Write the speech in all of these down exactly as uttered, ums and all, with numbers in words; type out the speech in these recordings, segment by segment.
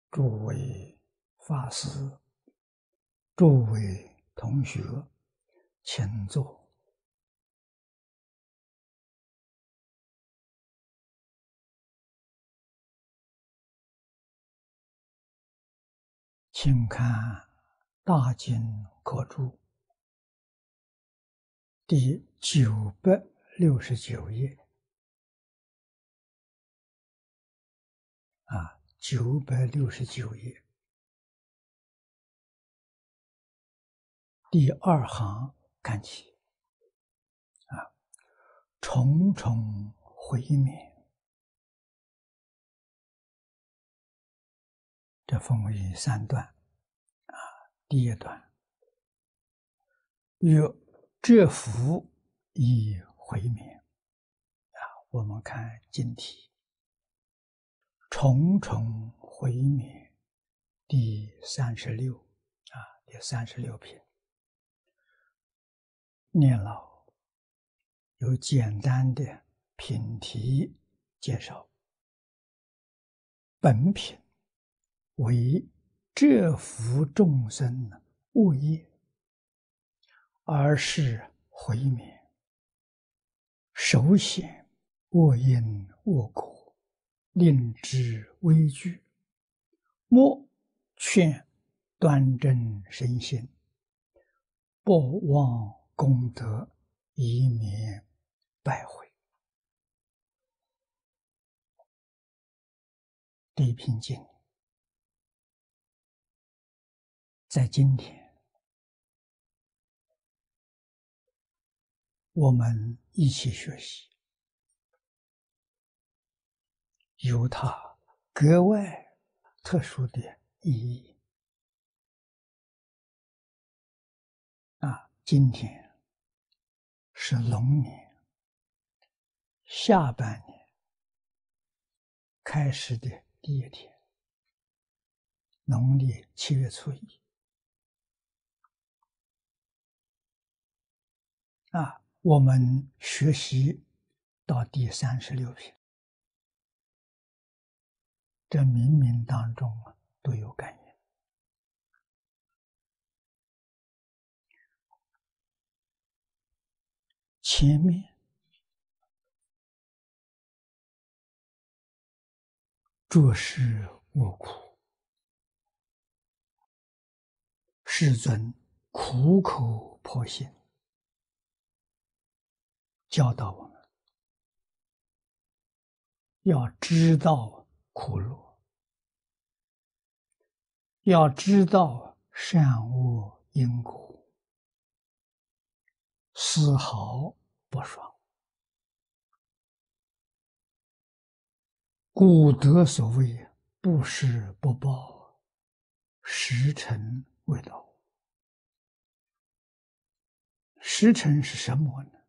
诸位法师、诸位同学，请坐。请看《大经科注》第九百六十九页啊，九百六十九页第二行看起啊，重重回免，这分为三段啊。第一段，曰折福以回免啊，我们看经题，重重回免第三十六啊，第三十六篇，念老有简单的品题介绍。本品为折服众生恶业，而是回免，首显恶因恶果，令之危惧，莫劝端正身心，不忘功德，以免败毁。这一篇经在今天我们一起学习，有它格外特殊的意义啊！今天是龙年下半年开始的第一天，农历七月初一啊，我们学习到第三十六篇，这冥冥当中啊都有感应。前面着实恶苦，世尊苦口婆心教导我们要知道苦乐，要知道善恶因果，丝毫不爽。古德所谓不施不报，时辰未到。时辰是什么呢？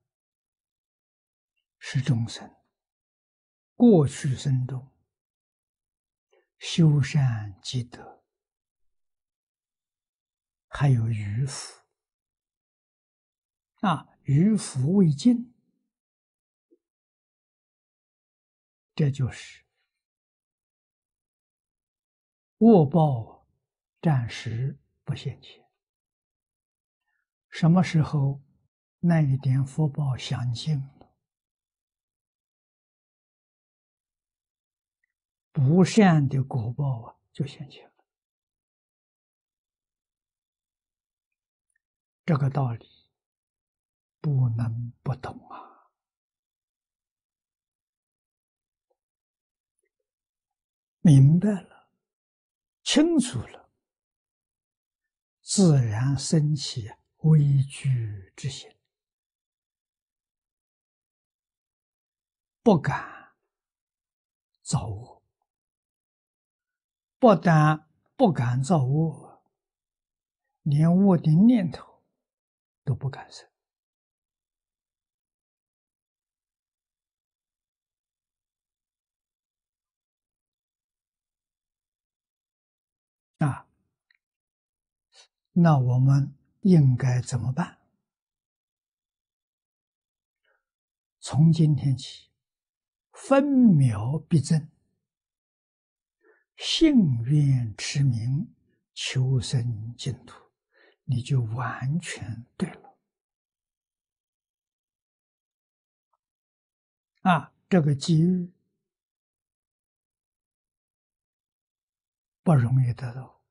是众生过去生中修善积德，还有余福啊，余福未尽，这就是恶报暂时不现前。什么时候那一点福报享尽了，不善的果报啊就现前了。这个道理不能不懂啊！明白了，清楚了，自然生起畏惧之心，不敢造恶。不但不敢造恶，连恶的念头都不敢生啊！那我们应该怎么办？从今天起，分秒必争， 信愿持名，求生净土，你就完全对了。啊，这个机遇不容易得到。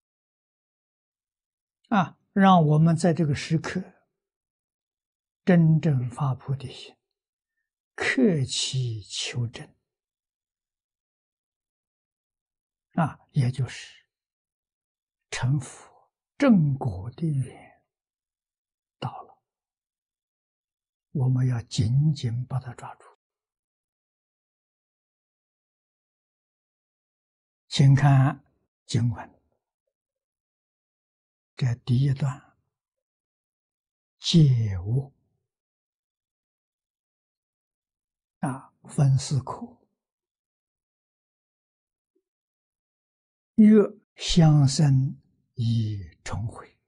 啊，让我们在这个时刻真正发菩提心，克其求真。啊，也就是成佛正果的缘到了，我们要紧紧把它抓住。请看经文，这第一段，解悟啊，分四苦。若相生以重悔，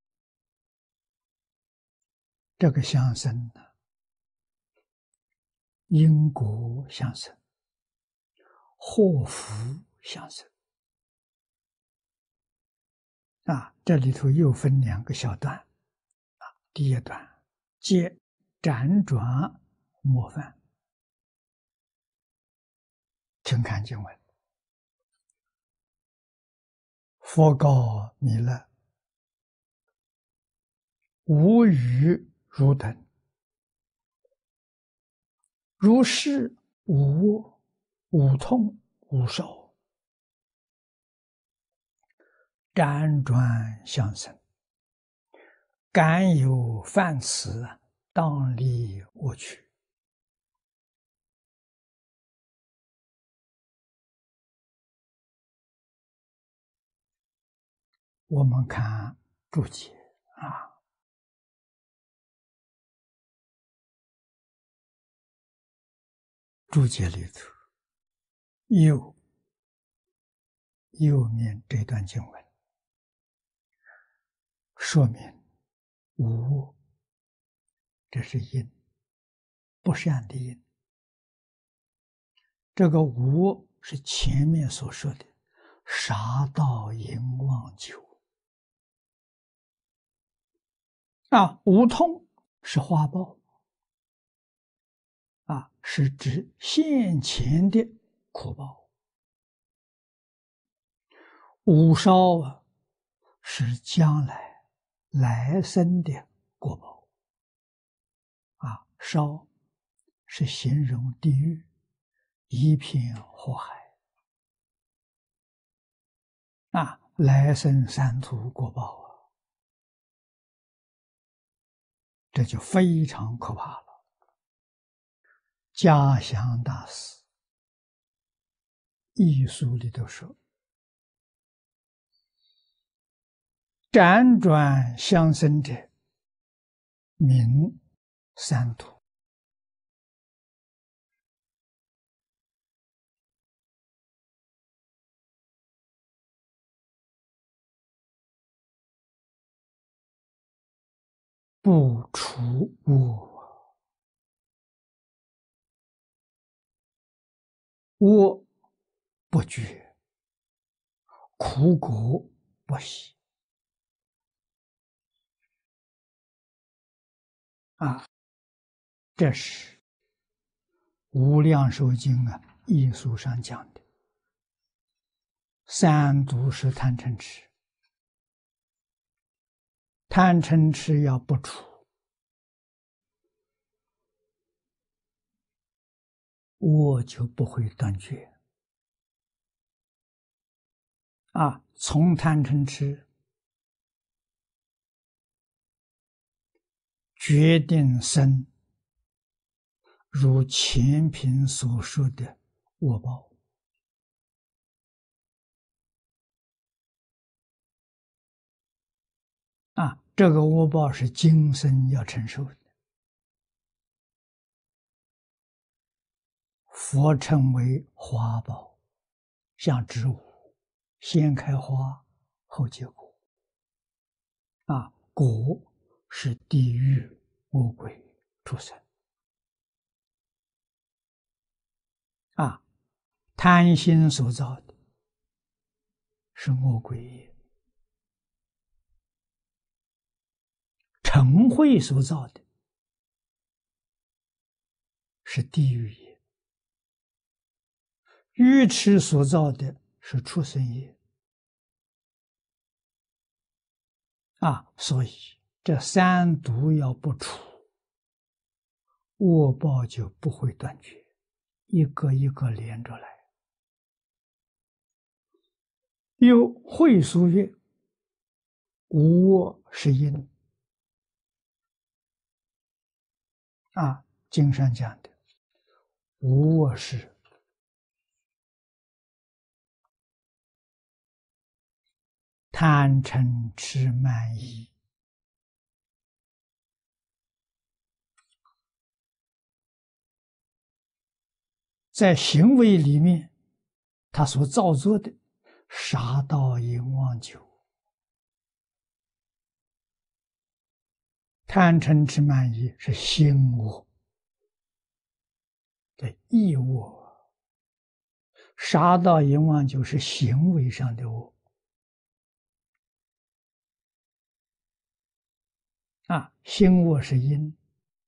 这个相生呢，因果相生，祸福相生。啊，这里头又分两个小段。啊，第一段，皆辗转模范。请看经文。佛告弥勒：无语如等，如是无卧，无痛，无烧，辗转相生，敢有犯此，当离我去。我们看注解啊，注解里头右右面这段经文说明无，这是因，不善的因。这个无是前面所说的杀盗淫妄酒。啊，无痛是花报，啊，是指现前的苦报。无烧啊，是将来来生的果报。啊，烧是形容地狱一片火海。啊，来生三途果报啊，这就非常可怕了。嘉祥大师译书里头说，辗转相生者，名三途。不除我，我不觉，苦果不喜。啊，这是《无量寿经》啊译书上讲的。三毒是贪嗔痴，贪嗔痴要不除，我就不会断绝。啊，从贪嗔痴决定生如前品所说的恶报。啊，这个恶报是今生要承受的。佛称为花报，像植物，先开花后结果。啊，果是地狱恶鬼畜生。啊，贪心所造的， 是恶鬼业，嗔恚所造的是地狱业，愚痴所造的是畜生业。啊，所以这三毒要不除，恶报就不会断绝，一个一个连着来。有会俗曰：无恶是因。啊，经上讲的无恶是贪嗔痴慢疑，在行为里面，他所造作的杀盗淫妄酒，贪嗔痴慢疑是心恶的意恶，杀盗淫妄酒是行为上的恶。啊，心恶是因，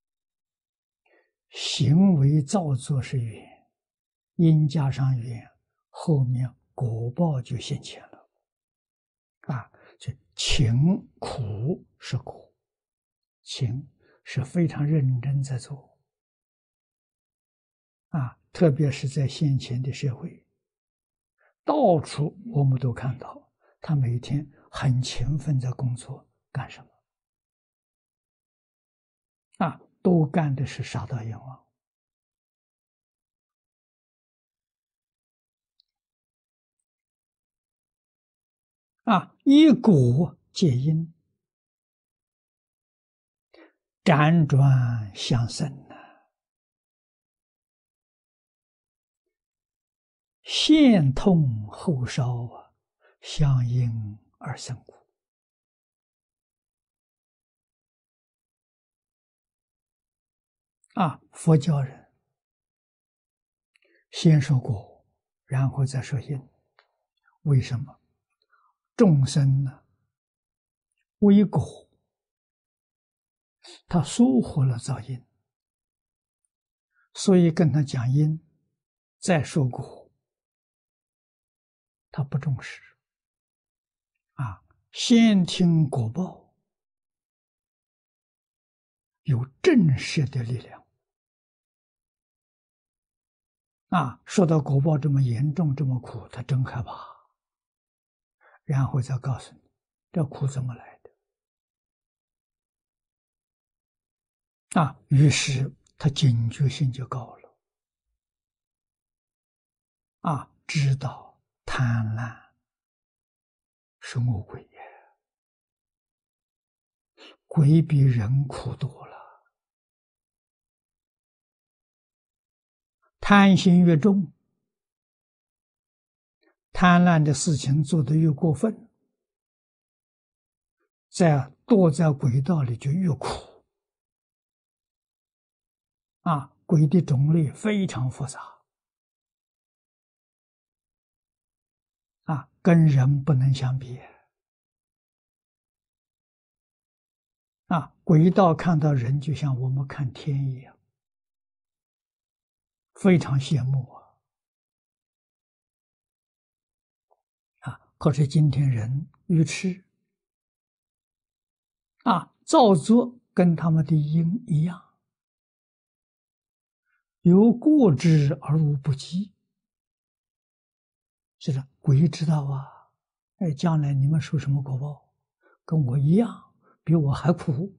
行为造作是缘，因加上缘，后面果报就现前了。啊，这情苦是苦，情是非常认真在做。啊，特别是在现前的社会，到处我们都看到他每天很勤奋在工作，干什么？啊，都干的是杀盗淫妄。啊，以果借因，辗转相生呐，先痛后烧啊，相应而生苦。啊，佛教人先说果，然后再说因。为什么？众生呢，为果，他疏忽了造因，所以跟他讲因，再说果，他不重视。啊，先听果报，有震慑的力量。啊，说到果报这么严重，这么苦，他真害怕。然后再告诉你，这苦怎么来的？啊，于是他警觉性就高了。啊，知道贪婪是恶鬼也，鬼比人苦多了。贪心越重，贪婪的事情做得越过分，在堕在轨道里就越苦。啊，鬼的种类非常复杂，啊，跟人不能相比。啊，鬼道看到人就像我们看天一样，非常羡慕啊。啊，可是今天人愚痴，啊，造作跟他们的因一样，有过之而无不及。就是鬼知道啊，哎，将来你们受什么果报，跟我一样，比我还苦。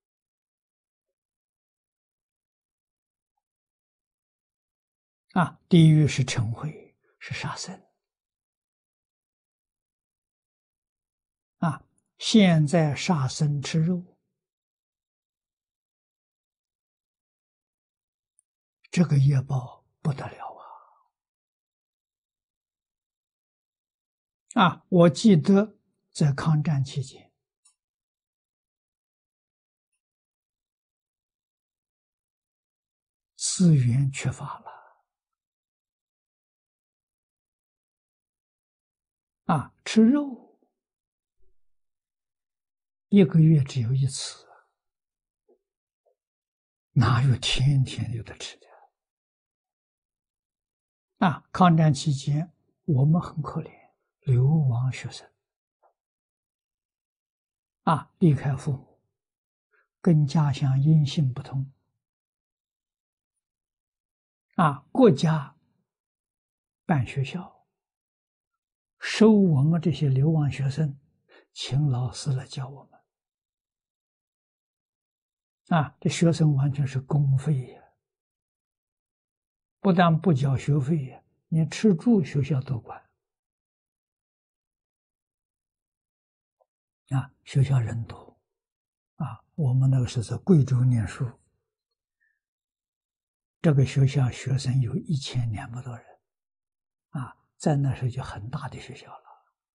啊，地狱是嗔恚，是杀生。啊，现在杀生吃肉，这个业报不得了啊！啊，我记得在抗战期间，资源缺乏了。啊， 吃肉一个月只有一次，哪有天天有的吃的？啊，抗战期间我们很可怜，流亡学生啊，离开父母，跟家乡音信不通啊，国家办学校，收我们这些流亡学生，请老师来教我们啊，这学生完全是公费呀，不但不交学费呀，连吃住学校都管啊，学校人多啊，我们那个是在贵州念书，这个学校学生有一千两百多人啊，在那时候就很大的学校了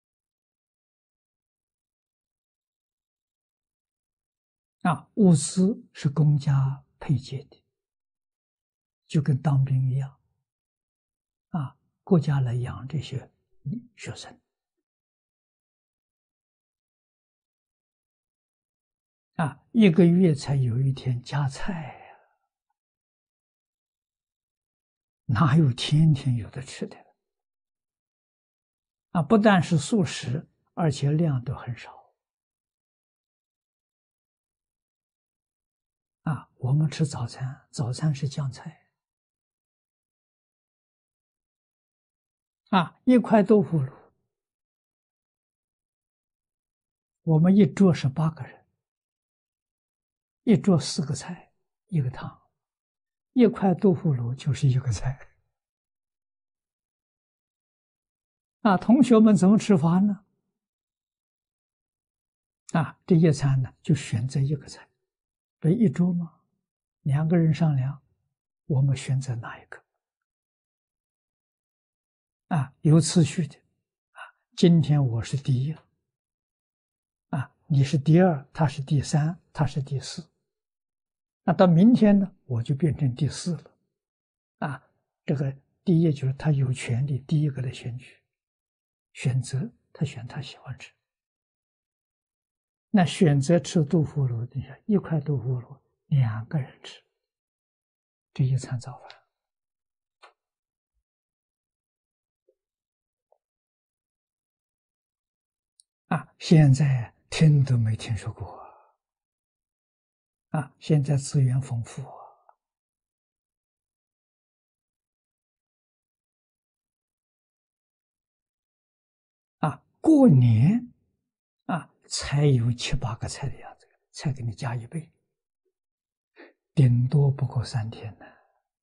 啊，物资是公家配给的，就跟当兵一样啊，国家来养这些学生啊，一个月才有一天加菜呀，哪有天天有的吃的啊？不但是素食，而且量都很少啊。我们吃早餐，早餐是酱菜啊，一块豆腐乳，我们一桌是八个人，一桌四个菜，一个汤，一块豆腐乳就是一个菜啊。同学们怎么吃饭呢？啊，这一餐呢就选择一个菜，这一桌嘛，两个人商量，我们选择哪一个啊？有次序的啊，今天我是第一啊，你是第二，他是第三，他是第四。那到明天呢，我就变成第四了啊。这个第一就是他有权利第一个来选举，选择他选他喜欢吃。那选择吃豆腐乳，你看一块豆腐乳两个人吃，这一餐早饭啊，现在听都没听说过啊。现在资源丰富啊，过年啊才有七八个菜的样子，菜给你加一倍，顶多不过三天呢。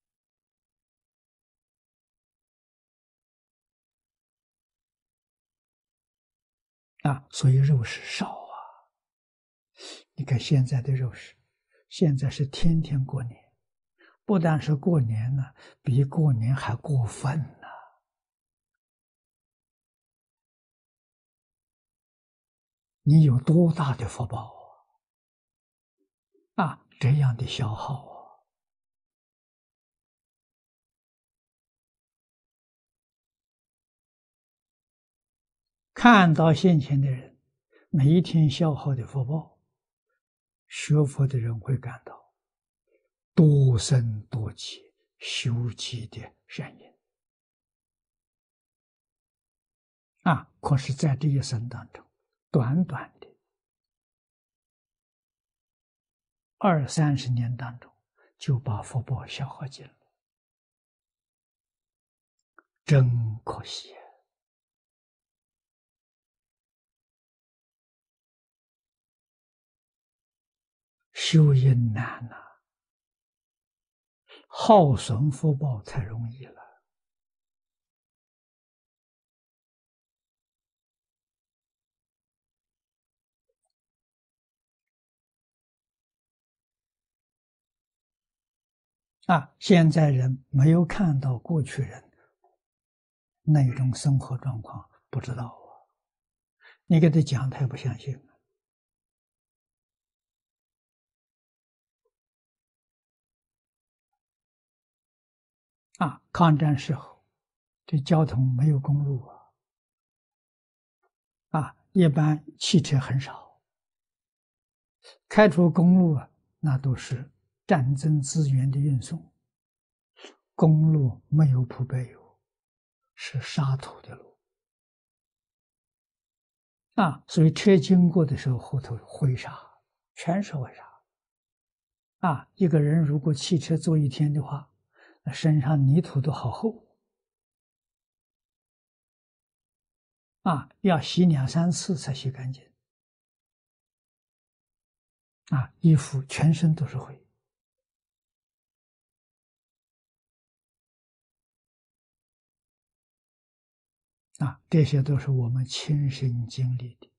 啊，所以肉食少啊。你看现在的肉食，现在是天天过年，不但是过年呢，比过年还过分呢。你有多大的福报啊？啊，这样的消耗啊！看到现前的人每一天消耗的福报，学佛的人会感到多生多劫修积的善因啊！可是，在这一生当中，短短的二三十年当中，就把福报消耗尽了，真可惜。修因难呐、啊，耗损福报太容易了。啊，现在人没有看到过去人那种生活状况，不知道啊。你给他讲，他也不相信啊。抗战时候，这交通没有公路啊， 一般汽车很少，开出公路啊，那都是战争资源的运送，公路没有铺柏油，是沙土的路啊，所以车经过的时候，后头灰沙，全是灰沙啊。一个人如果汽车坐一天的话，那身上泥土都好厚啊，要洗两三次才洗干净啊，衣服全身都是灰啊，这些都是我们亲身经历的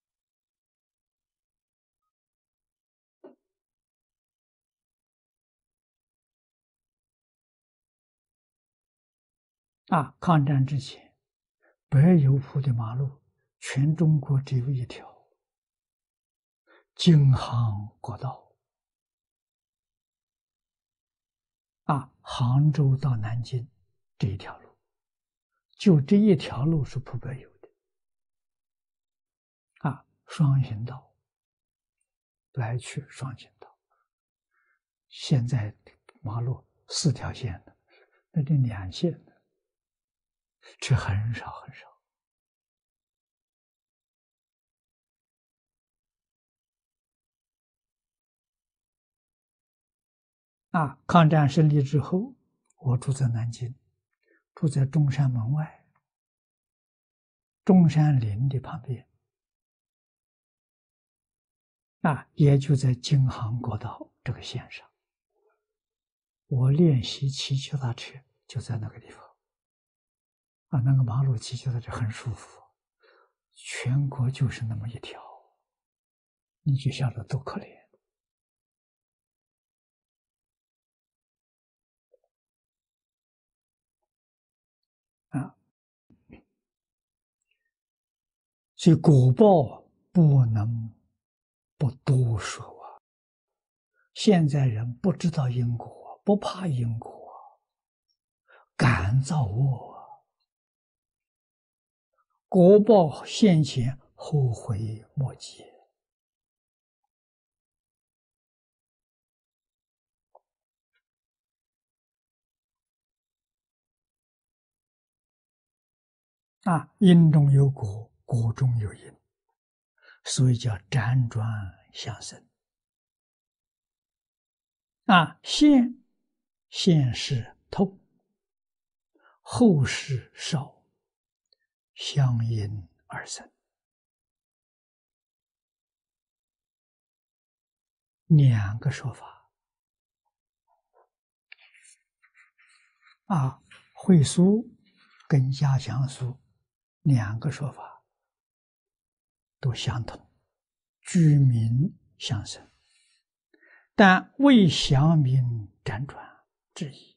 啊。抗战之前，柏油铺的马路，全中国只有一条，京杭国道啊，杭州到南京这一条路，就这一条路是铺柏油的啊，双行道，来去双行道。现在马路四条线的，那这两线的，这很少很少。啊，抗战胜利之后，我住在南京，住在中山门外，中山陵的旁边，啊，也就在京杭国道这个线上。我练习骑脚踏车就在那个地方，啊，那个马路骑脚踏车很舒服，全国就是那么一条，你就晓得多可怜。啊，所以果报不能不多说啊。现在人不知道因果，不怕因果，敢造恶，果报现前，后悔莫及。啊，因中有果，果中有因，所以叫辗转相生。啊，先先是痛，后是少，相因而生。两个说法啊，会书跟压详书两个说法都相同，居民相生，但为祥民辗转之意。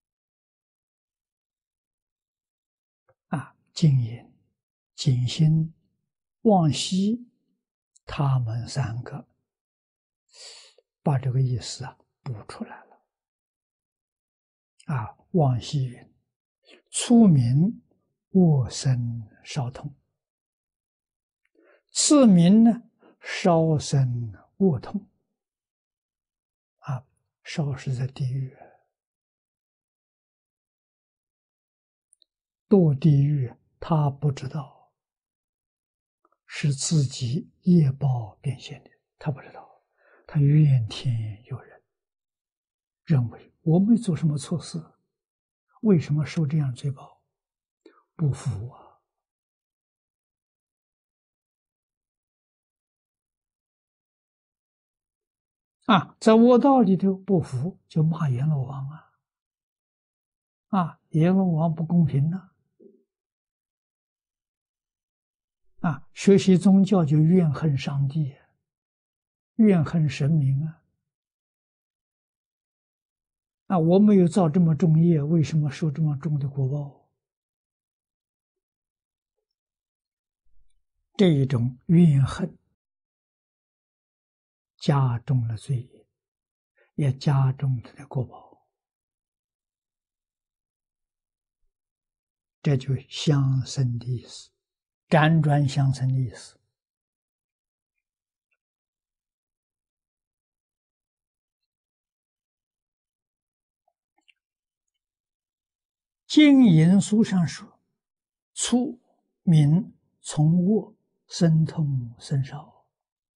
啊，静言、景心、望西，他们三个把这个意思啊补出来了。啊，望西云：初民卧生少痛，次民呢烧生卧痛。啊，烧是在地狱，堕地狱，他不知道是自己业报变现的，他不知道，他怨天尤人，认为我没做什么错事，为什么受这样罪报？不服啊！啊，在卧道里头不服，就骂阎罗王啊！啊，阎罗王不公平呐！啊，学习宗教就怨恨上帝，怨恨神明啊！啊，我没有造这么重业，为什么受这么重的果报？这一种怨恨加重了罪业，也加重了的果报，这就相生的意思，辗转相生的意思。 经言书上说：初民从卧生痛生烧，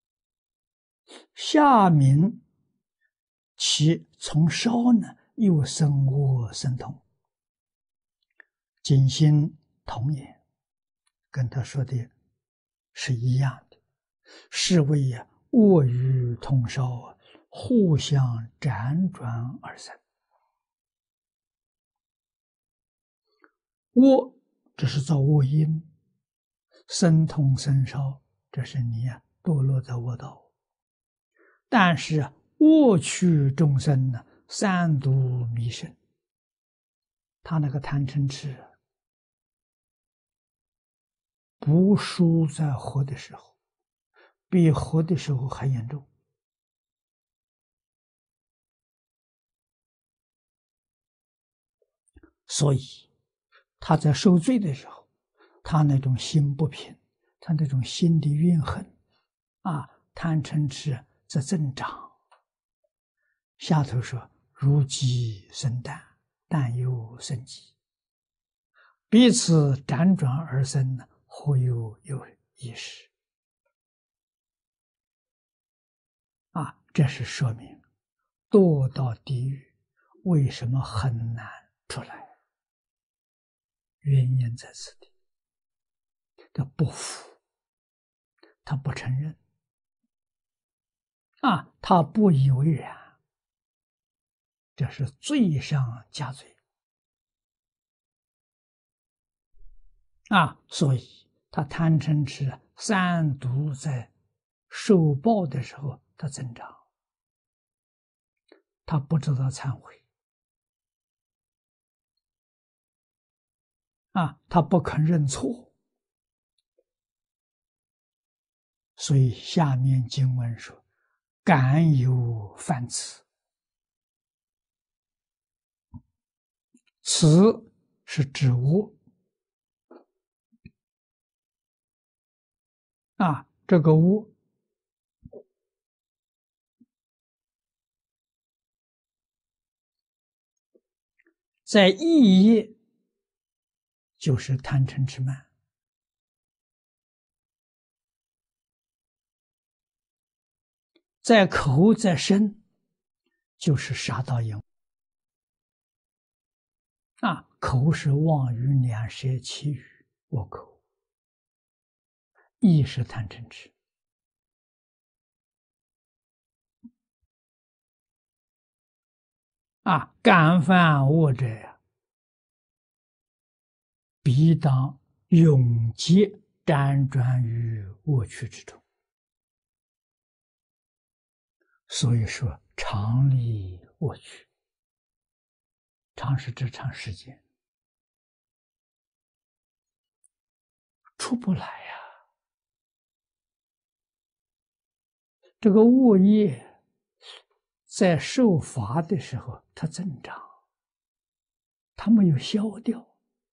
下民其从烧呢又生卧生痛，尽心同也。跟他说的是一样的，是为呀卧与痛烧互相辗转而生。卧这是造卧因，生痛生烧，这是你呀、啊、堕落在卧道。但是啊，卧趣众生呢，三毒弥生，他那个贪嗔痴不输在活的时候，比活的时候还严重。所以他在受罪的时候，他那种心不平，他那种心的怨恨啊，贪嗔痴在增长。下头说如鸡生蛋，蛋又生鸡，彼此辗转而生呢，互有有意识啊，这是说明堕到地狱为什么很难出来，原因在此地。他不服，他不承认啊，他不以为然，这是罪上加罪啊！所以他贪嗔痴三毒在受报的时候，他增长，他不知道忏悔啊，他不肯认错。所以下面经文说：“敢有犯此。”此是指卧啊，这个卧在意业就是贪嗔痴慢，在口在身就是杀盗淫啊，口是妄语两舌绮语卧口，意是贪嗔痴啊，敢犯卧者呀，必当永劫辗转于卧趣之中。所以说常离卧趣，长是指长时间，出不来呀、啊。这个卧业在受罚的时候，它增长，它没有消掉。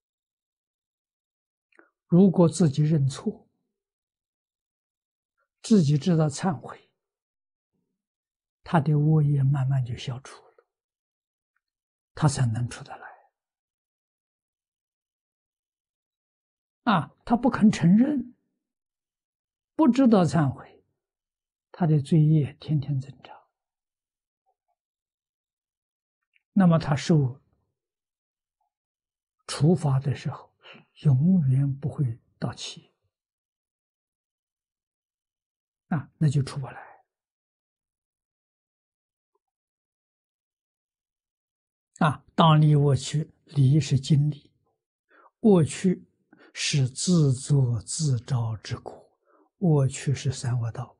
如果自己认错，自己知道忏悔，他的恶业慢慢就消除了，他才能出得来。啊，他不肯承认，不知道忏悔，他的罪业天天增长，那么他受处罚的时候，永远不会到期。啊，那就出不来。啊，当离卧趣，离是经历，卧趣是自作自招之苦，卧趣是三恶道，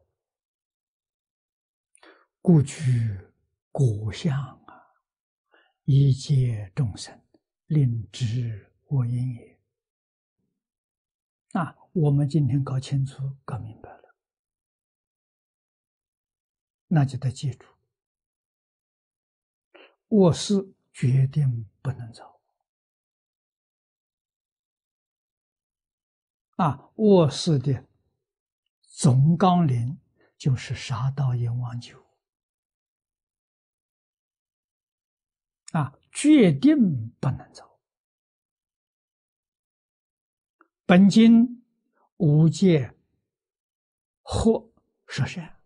故具果相啊，一切众生令知我因也。啊，我们今天搞清楚、搞明白了，那就得记住，卧室决定不能造。啊，卧室的总纲领就是杀盗淫妄酒。啊，决定不能造。 本经无戒或摄善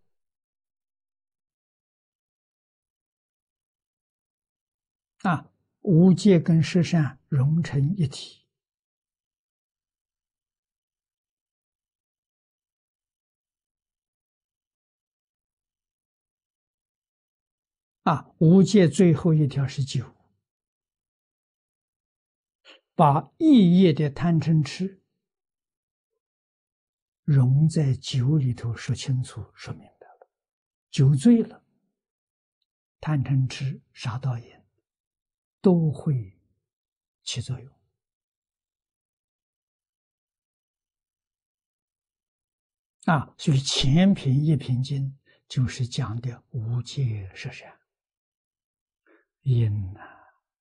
啊，无戒跟摄善融成一体啊。无戒最后一条是酒，把异业的贪嗔痴融在酒里头，说清楚说明白了，酒醉了，贪嗔痴杀盗淫都会起作用啊。所以前品一品经就是讲的无戒摄善因啊。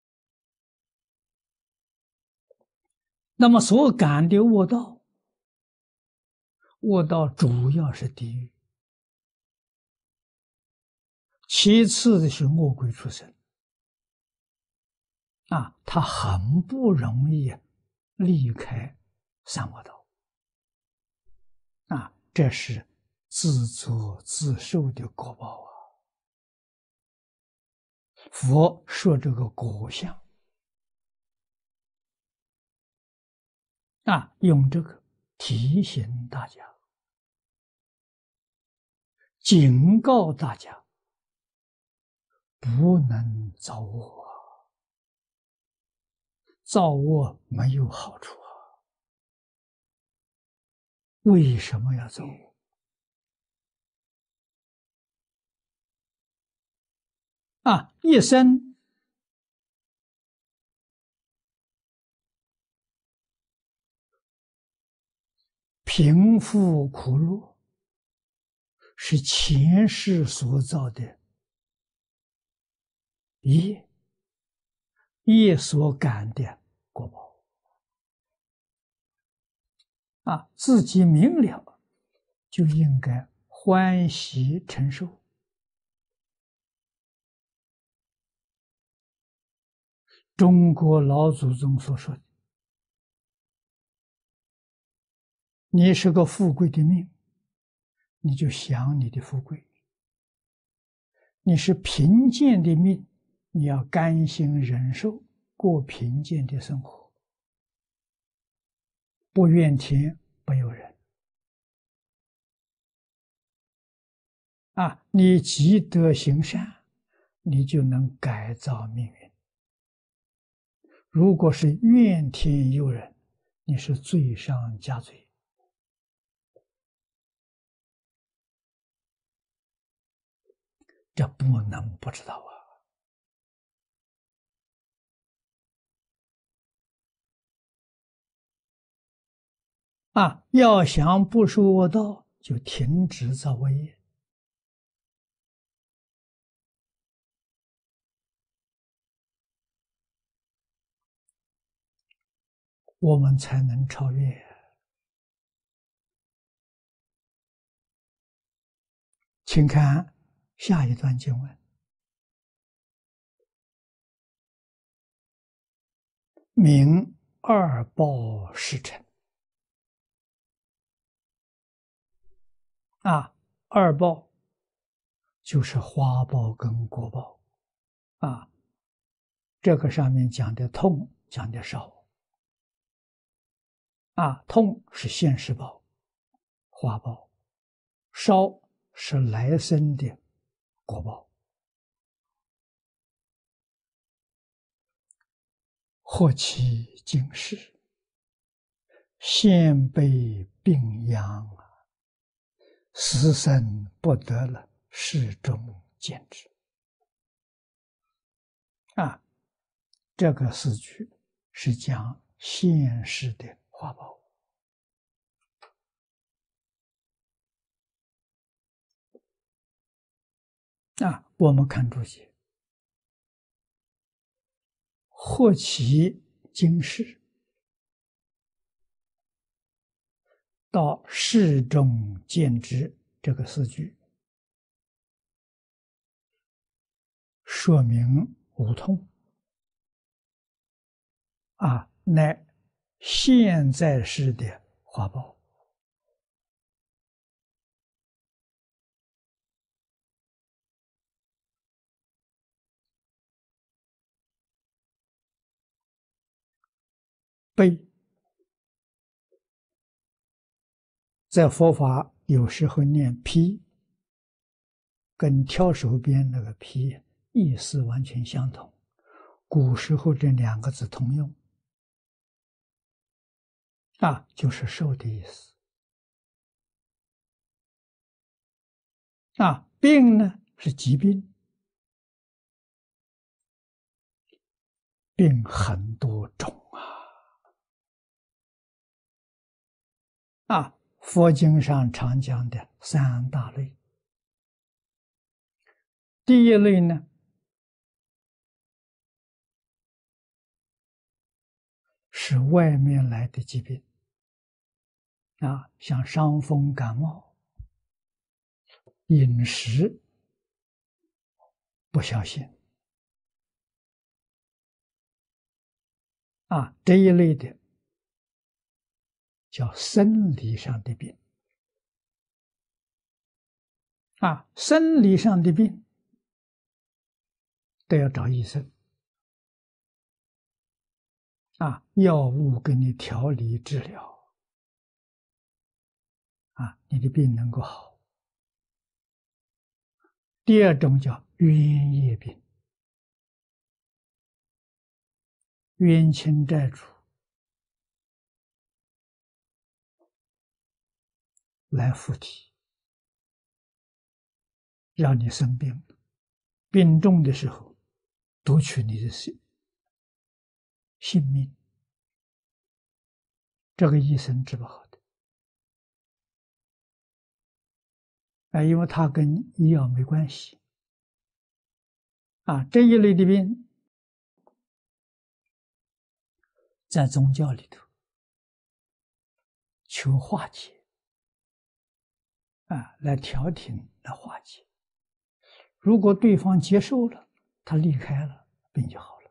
那么所感的恶道，恶道主要是地狱，其次的是恶鬼畜生啊，他很不容易离开三恶道啊，这是自作自受的果报啊。佛说这个果相啊，用这个提醒大家，警告大家，不能造恶啊，造恶没有好处啊。为什么要造恶？啊，一生贫富苦乐，是前世所造的业，业所感的果报啊，自己明了，就应该欢喜承受。中国老祖宗所说的，你是个富贵的命，你就享你的富贵；你是贫贱的命，你要甘心忍受，过贫贱的生活，不怨天不尤人啊！你积德行善，你就能改造命运。如果是怨天尤人，你是罪上加罪这不能不知道啊！啊，要想不受恶道，就停止造恶业，我们才能超越。请看下一段经文：明二报事成啊，二报就是花报跟果报啊。这个上面讲的痛，讲的少啊，痛是现世报，花报；烧是来生的果报。或其今世，现被病殃啊，死生不得了世中见之啊。这个四句是讲现世的花报啊。我们看注解，或其今世到世中见之，这个四句说明无痛啊，乃现在世的花报。悲在佛法有时候念披，跟挑手边那个披意思完全相同。古时候这两个字通用，啊，就是受的意思。啊，病呢是疾病，病很多种啊。啊，佛经上常讲的三大类。第一类呢，是外面来的疾病，啊，像伤风感冒，饮食不小心，啊，这一类的叫生理上的病。啊，生理上的病都要找医生，啊，药物给你调理治疗，啊，你的病能够好。第二种叫冤业病，冤亲债主来附体，让你生病，病重的时候夺取你的性性命，这个医生治不好的。啊，因为它跟医药没关系。啊，这一类的病在宗教里头求化解，啊，来调停，来化解。如果对方接受了，他离开了，病就好了。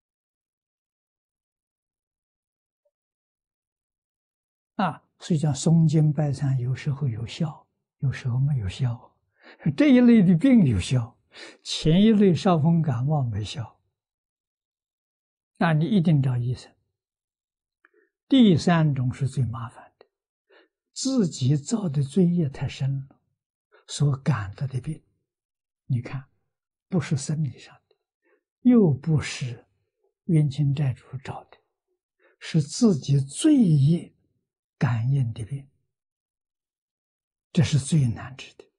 啊，所以讲诵经拜忏有时候有效，有时候没有效。这一类的病有效，前一类伤风感冒没效，那你一定找医生。第三种是最麻烦的，自己造的罪业太深了，所感得的病，你看，不是生理上的，又不是冤亲债主找的，是自己罪业感应的病，这是最难治的。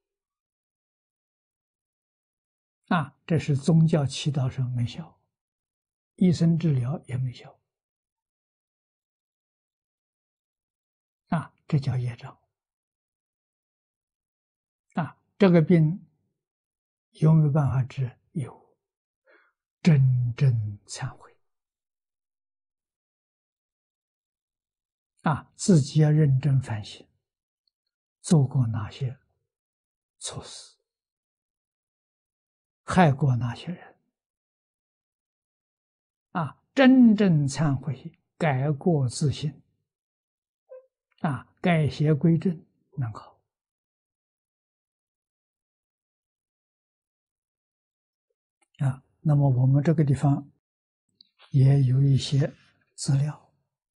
啊，这是宗教祈祷上没效，医生治疗也没效。啊，这叫业障。啊，这个病有没有办法治？有，真正忏悔。啊，自己要认真反省，做过哪些错事，害过哪些人。啊，真正忏悔，改过自新。啊，改邪归正，能好。啊，那么我们这个地方也有一些资料。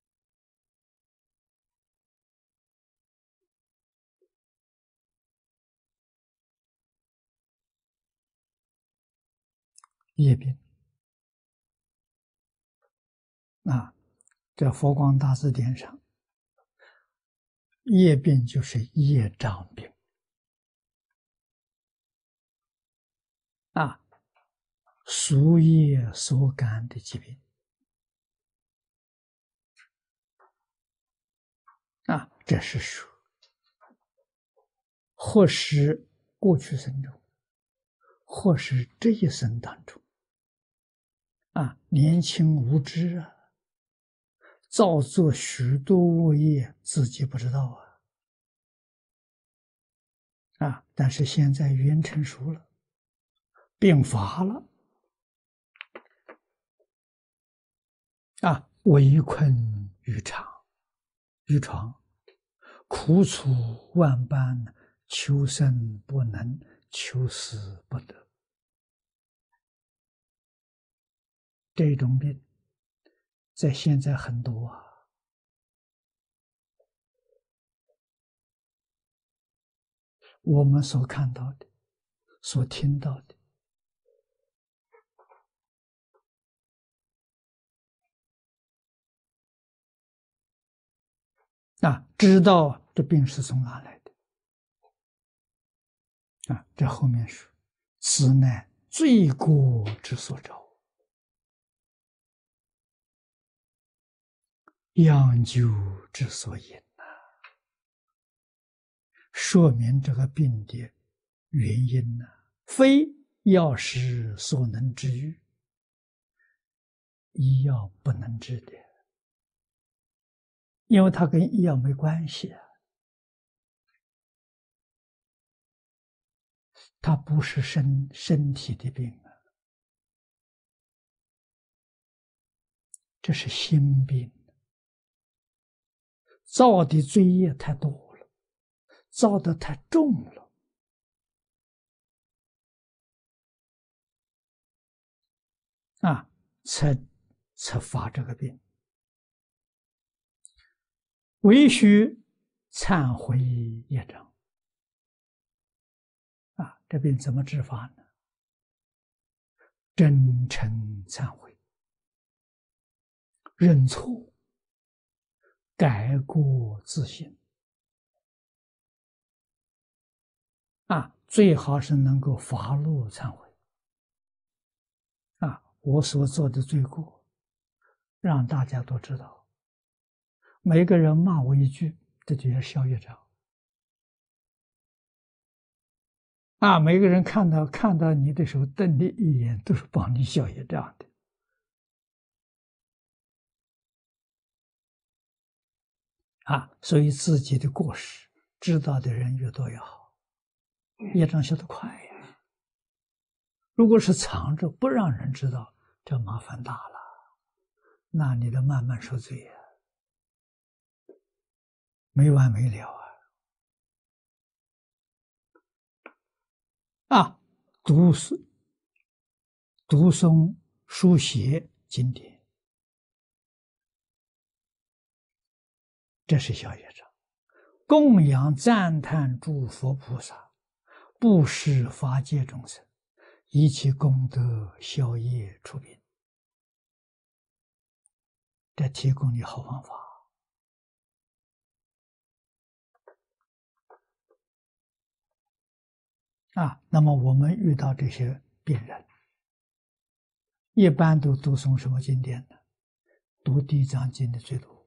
业病。啊，在佛光大字典上，业病就是业障病。啊，属业所感的疾病。啊，这是属，或是过去生中，或是这一生当中，啊，年轻无知啊，造作许多恶业，自己不知道啊，啊，但是现在语言成熟了，病发了，啊，围困于愚长、愚床，苦楚万般，求生不能，求死不得。这种病在现在很多啊。我们所看到的、所听到的，啊，知道这病是从哪来的啊？这后面说，此乃罪过之所招，养救之所引呐、说明这个病的原因呢、非药食所能治愈，医药不能治的，因为它跟医药没关系啊，它不是身身体的病啊，这是心病，造的罪业太多了，造的太重了啊，才才发这个病。唯须忏悔业障啊，这病怎么治法呢？真诚忏悔，认错，改过自新啊，最好是能够发露忏悔啊，我所做的罪过，让大家都知道。每个人骂我一句，这就是消业障啊！每个人看到看到你的时候，瞪你一眼，都是帮你消业障的啊！所以自己的过失知道的人越多越好，业障消得快呀。如果是藏着不让人知道，这麻烦大了，那你得慢慢受罪呀，没完没了啊！啊，读诵读诵书写经典，这是消业障；供养赞叹诸佛菩萨，布施法界众生，以其功德消业除病。这提供你好方法啊！那么我们遇到这些病人，一般都读诵什么经典呢？读地藏经的最多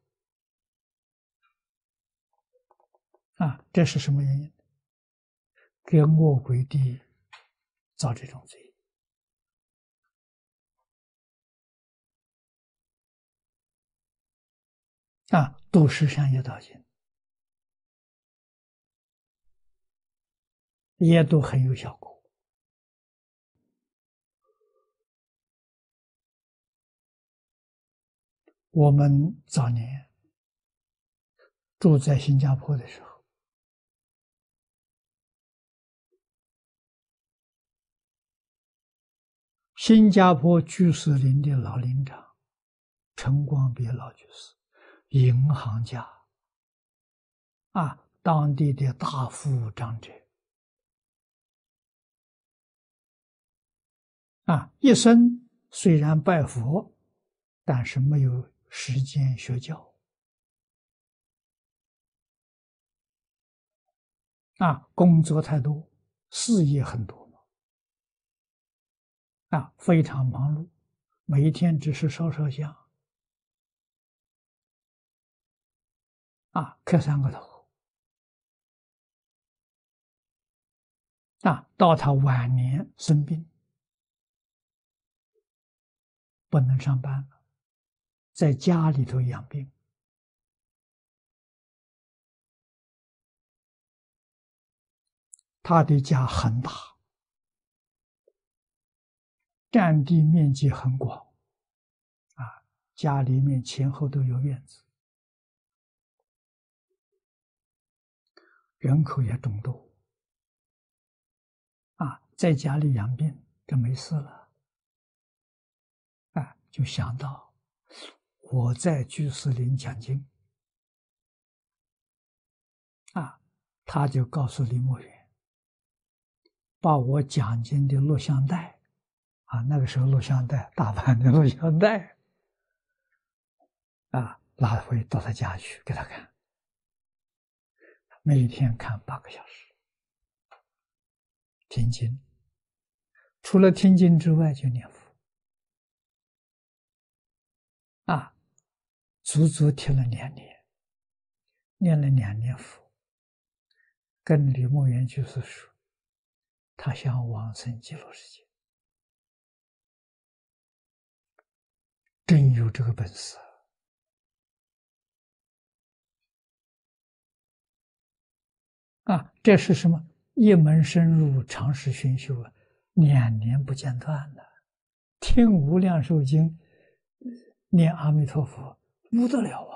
啊！这是什么原因？给恶鬼地造这种罪啊！读十善业道经也都很有效果。我们早年住在新加坡的时候，新加坡居士林的老林长陈光别老居士，银行家啊，当地的大富长者啊，一生虽然拜佛，但是没有时间学教啊，工作太多，事业很多啊，非常忙碌，每一天只是烧烧香啊，磕三个头啊，到他晚年生病，不能上班了，在家里头养病。他的家很大，占地面积很广啊，家里面前后都有院子人口也众多，啊，在家里养病，这没事了，啊，就想到我在居士林讲经，啊，他就告诉李默远，把我讲经的录像带，啊，那个时候录像带，大盘的录像带，啊，拿回到他家去给他看，每天看八个小时，听经，除了听经之外就念佛，啊，足足听了两年，念了两年佛，跟李默远居士说，他想往生极乐世界，真有这个本事啊！这是什么？一门深入，长时熏修啊，两年不间断的，听无量寿经，念阿弥陀佛，不得了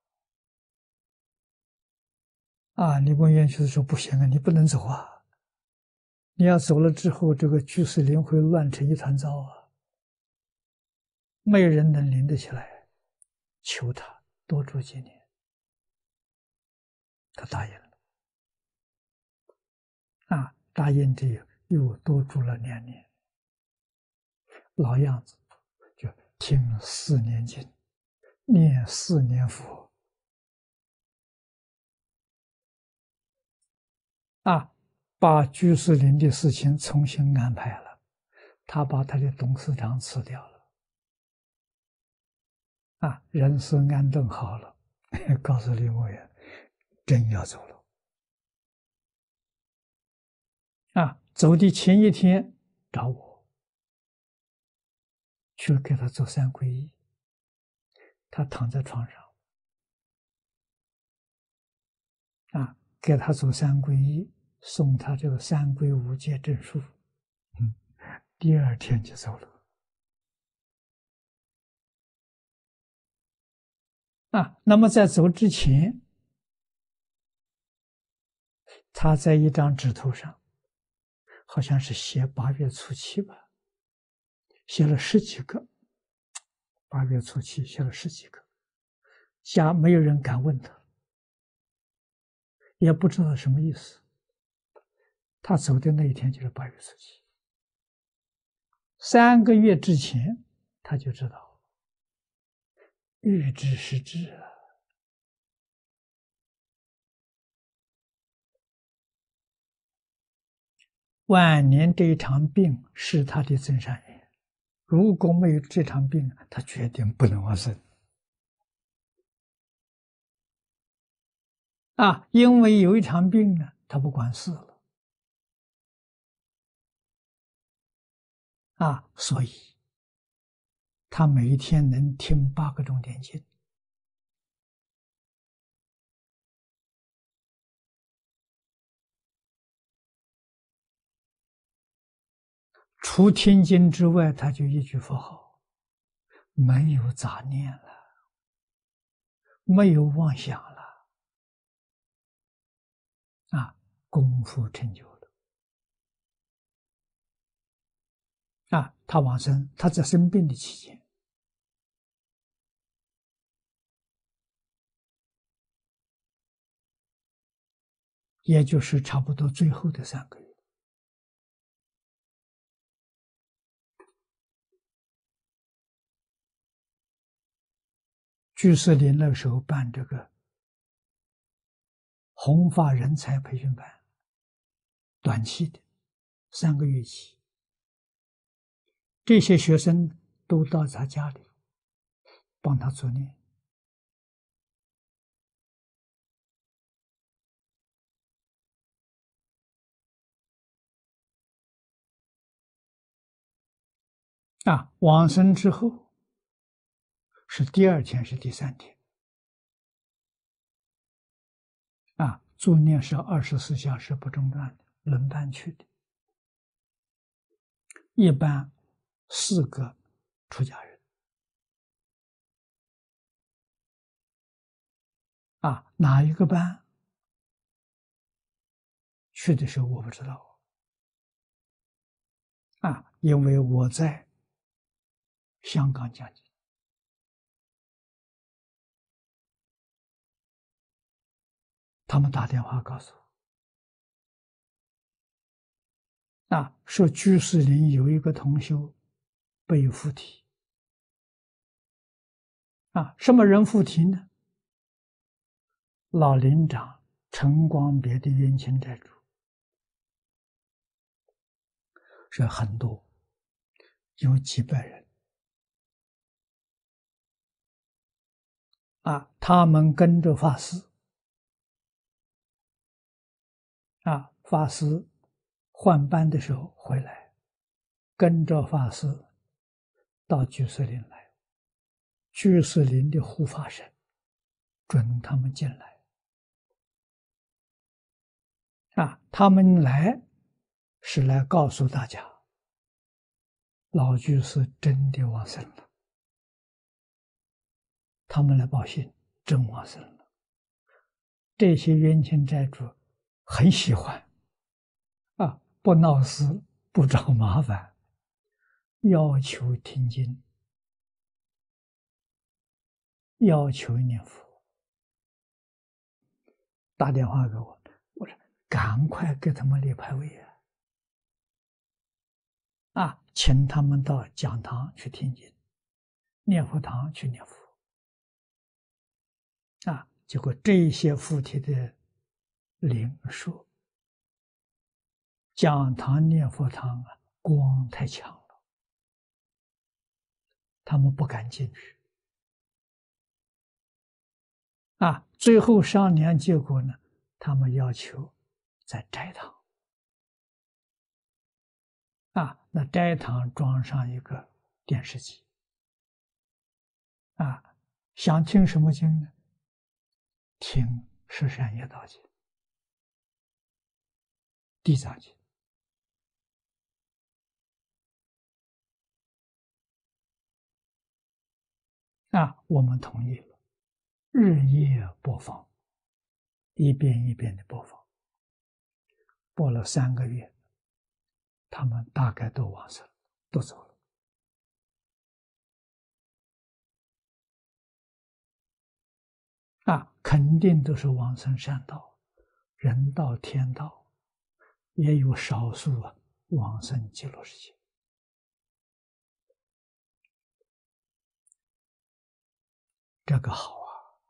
啊！啊，李默远居士说不行啊，你不能走啊！你要走了之后，这个居士林会乱成一团糟啊！没有人能领得起来，求他多住几年，他答应了。啊，答应的又多住了两年，老样子，就听四年经，念四年佛，啊，把居士林的事情重新安排了，他把他的董事长辞掉了，啊，人事安顿好了，告诉李默远，真要走了，啊，走的前一天找我，去给他做三皈依，他躺在床上，啊，给他做三皈依，送他这个三皈五戒证书，嗯，第二天就走了。啊，那么在走之前，他在一张纸头上，好像是写八月初七吧，写了十几个，八月初七写了十几个，家没有人敢问他，也不知道什么意思。他走的那一天就是八月初七，三个月之前他就知道，预知是知啊。晚年这一场病是他的增上缘，如果没有这场病，他决定不能往生。啊，因为有一场病呢，他不管事了。啊，所以他每一天能听八个钟点经。除听经之外，他就一句佛号，没有杂念了，没有妄想了，啊，功夫成就了。啊，他往生，他在生病的期间，也就是差不多最后的三个月。居士林那个时候办这个弘法人才培训班，短期的，三个月期，这些学生都到他家里帮他做念。啊，往生之后是第二天，是第三天。啊，助念是二十四小时不中断的，轮班去的。一般四个出家人。啊，哪一个班？ 去的时候我不知道啊，因为我在香港讲经，他们打电话告诉我，啊，说居士林有一个同修被附体，啊，什么人附体呢？老林长陈光别的冤亲债主，是很多，有几百人。啊，他们跟着法师，啊，法师换班的时候回来，跟着法师到居士林来，居士林的护法神准他们进来。啊，他们来是来告诉大家，老居士真的往生了。他们来报信，真往生了。这些冤亲债主很喜欢，啊，不闹事，不找麻烦，要求听经，要求念佛，打电话给我，我说赶快给他们立牌位啊！啊，请他们到讲堂去听经，念佛堂去念佛。啊，结果这一些附体的灵说，讲堂念佛堂啊，光太强了，他们不敢进去。啊，最后商量结果呢，他们要求在斋堂。啊，那斋堂装上一个电视机。啊，想听什么经呢？听《十善业道经》《地藏经》。啊，我们同意了，日夜播放，一遍一遍的播放，播了三个月，他们大概都往生，都走了。啊，肯定都是往生善道、人道、天道，也有少数啊往生极乐世界。这个好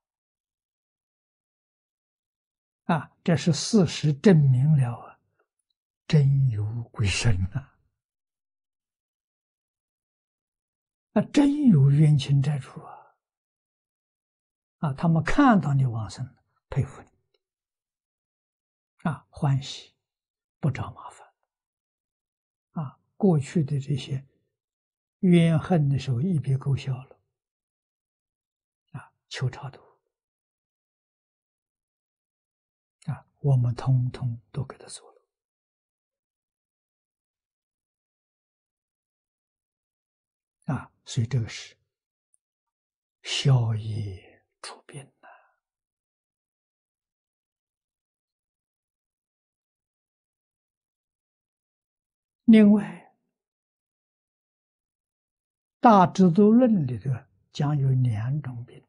啊！啊，这是事实证明了啊，真有鬼神啊！啊，真有冤亲债主啊！啊，他们看到你往生，佩服你，啊，欢喜，不找麻烦。啊，过去的这些怨恨的时候一笔勾销了。啊，求超度。啊，我们通通都给他做了。啊，所以这个是消业除病呐。另外，《大智度论》里头讲有两种病，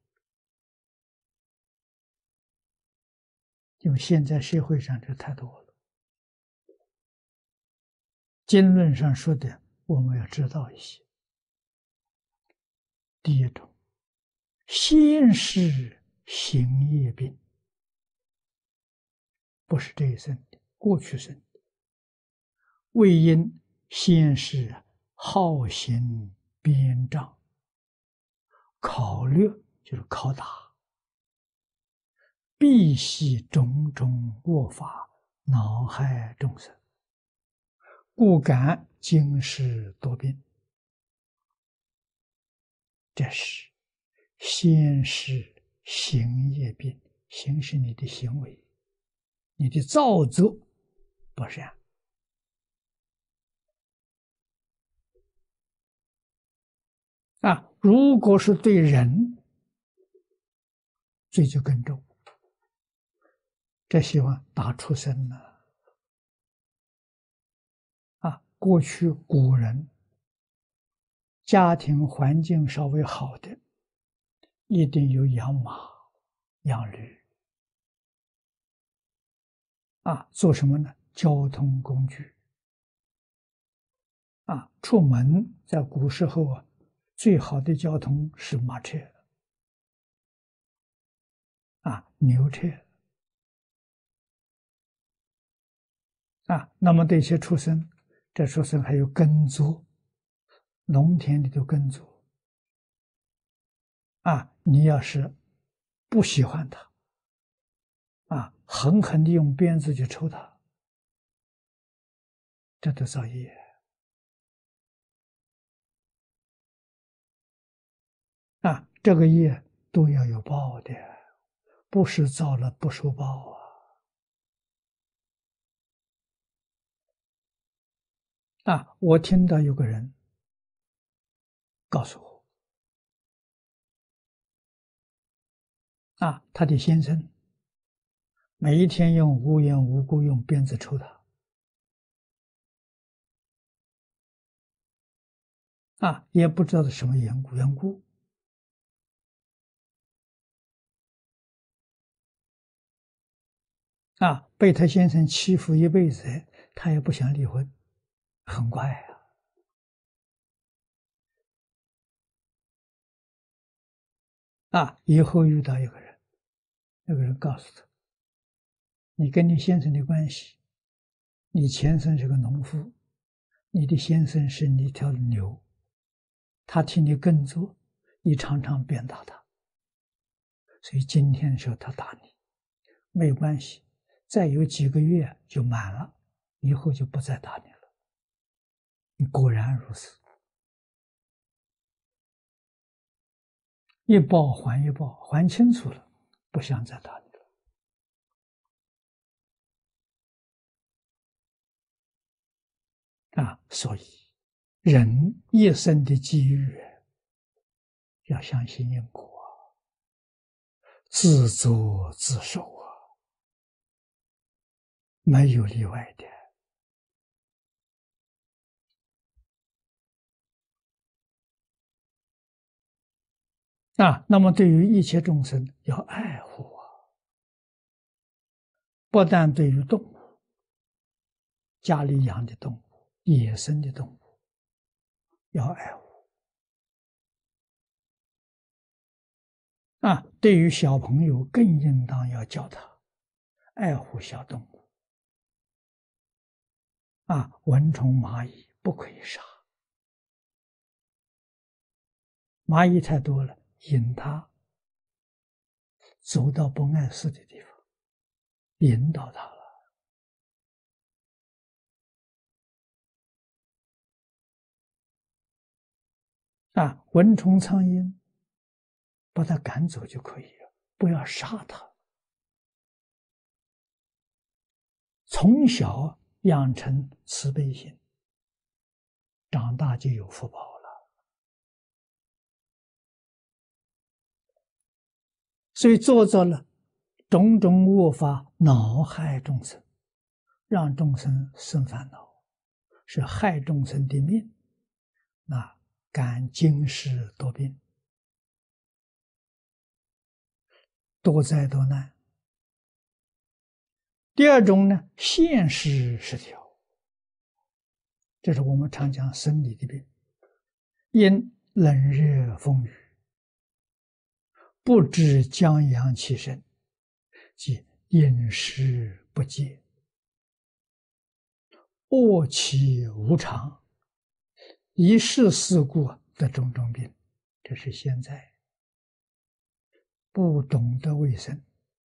因为现在社会上这太多了，经论上说的我们要知道一些。第一种，先世行业病，不是这一生的，过去生的，为因先世好行鞭杖，考虑就是拷打，必系种种恶法，恼害众生，故感今世多病。这是先世行业病，行是你的行为，你的造作不善。啊，如果是对人，罪就更重。这希望打畜生呢， 过去古人家庭环境稍微好的，一定有养马、养驴，啊，做什么呢？交通工具。啊，出门在古时候啊，最好的交通是马车，啊，牛车，啊，那么这些畜生，这畜生还有耕作，农田里头耕作，啊，你要是不喜欢它，啊，狠狠地用鞭子去抽它，这都造业。啊，这个业都要有报的，不是造了不受报啊！啊，我听到有个人告诉我，啊，他的先生每一天用无缘无故用鞭子抽他，啊，也不知道是什么缘故缘故，啊，被他先生欺负一辈子，他也不想离婚，很怪啊！啊，以后遇到一个人，那个人告诉他：“你跟你先生的关系，你前生是个农夫，你的先生是你一条牛，他替你耕作，你常常鞭打他，所以今天的时候他打你，没有关系，再有几个月就满了，以后就不再打你了。”你果然如此，一报还一报，还清楚了，不想再打你了。啊，所以人一生的机遇，要相信因果，自作自受啊，没有例外的。啊，那么对于一切众生要爱护啊，不但对于动物，家里养的动物、野生的动物要爱护啊，对于小朋友更应当要教他爱护小动物啊，蚊虫、蚂蚁不可以杀，蚂蚁太多了，引它走到不碍事的地方，引导它了。啊，蚊虫、苍蝇，把它赶走就可以了，不要杀它。从小养成慈悲心，长大就有福报了。所以做到了种种恶法，恼害众生，让众生生烦恼，是害众生的命，那感今世多病，多灾多难。第二种呢，现实失调，这是我们常讲生理的病，因冷热风雨，不知将阳气盛，即饮食不节，恶气无常，一世事故的种种病，这是现在不懂得卫生，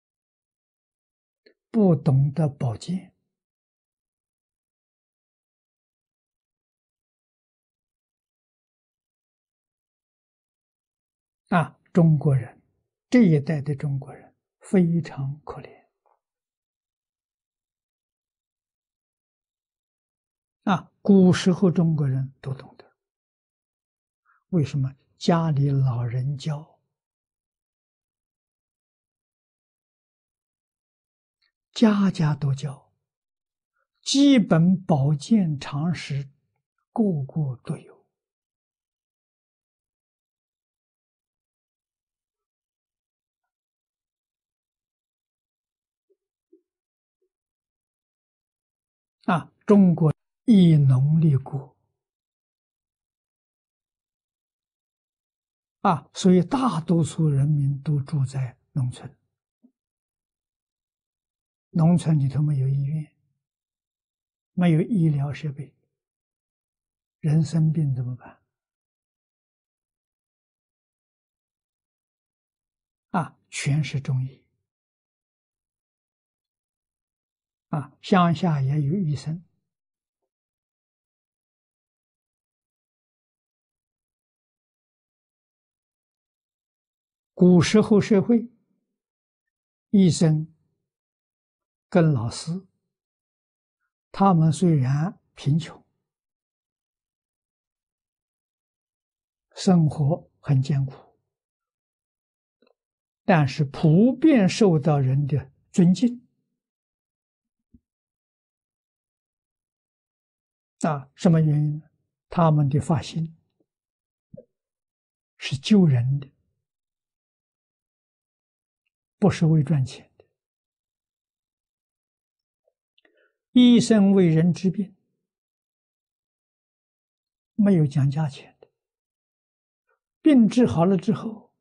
不懂得保健，啊，中国人这一代的中国人非常可怜啊！古时候中国人都懂得，为什么家里老人教，家家都教，基本保健常识个个都有。啊，中国以农立国，啊，所以大多数人民都住在农村。农村里头没有医院，没有医疗设备，人生病怎么办？啊，全是中医。啊，乡下也有医生。古时候社会，医生跟老师，他们虽然贫穷，生活很艰苦，但是普遍受到人的尊敬。啊，什么原因呢？他们的发心是救人的，不是为赚钱的。医生为人治病，没有讲价钱的。病治好了之后，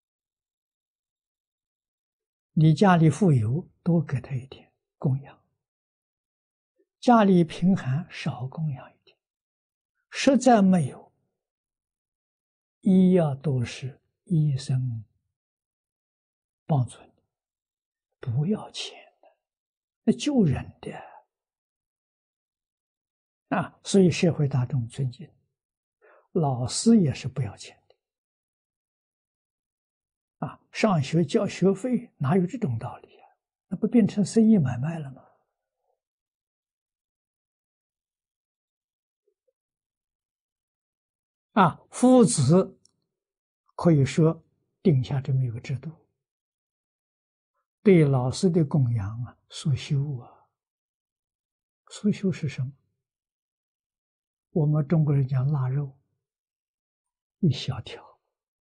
你家里富有，多给他一点供养；家里贫寒，少供养一点。实在没有，医药都是医生帮助你，不要钱的，那救人的啊！所以社会大众尊敬，老师也是不要钱的啊！上学交学费，哪有这种道理啊？那不变成生意买卖了吗？啊，夫子可以说定下这么一个制度，对老师的供养啊，束修啊。束修是什么？我们中国人讲腊肉，一小条，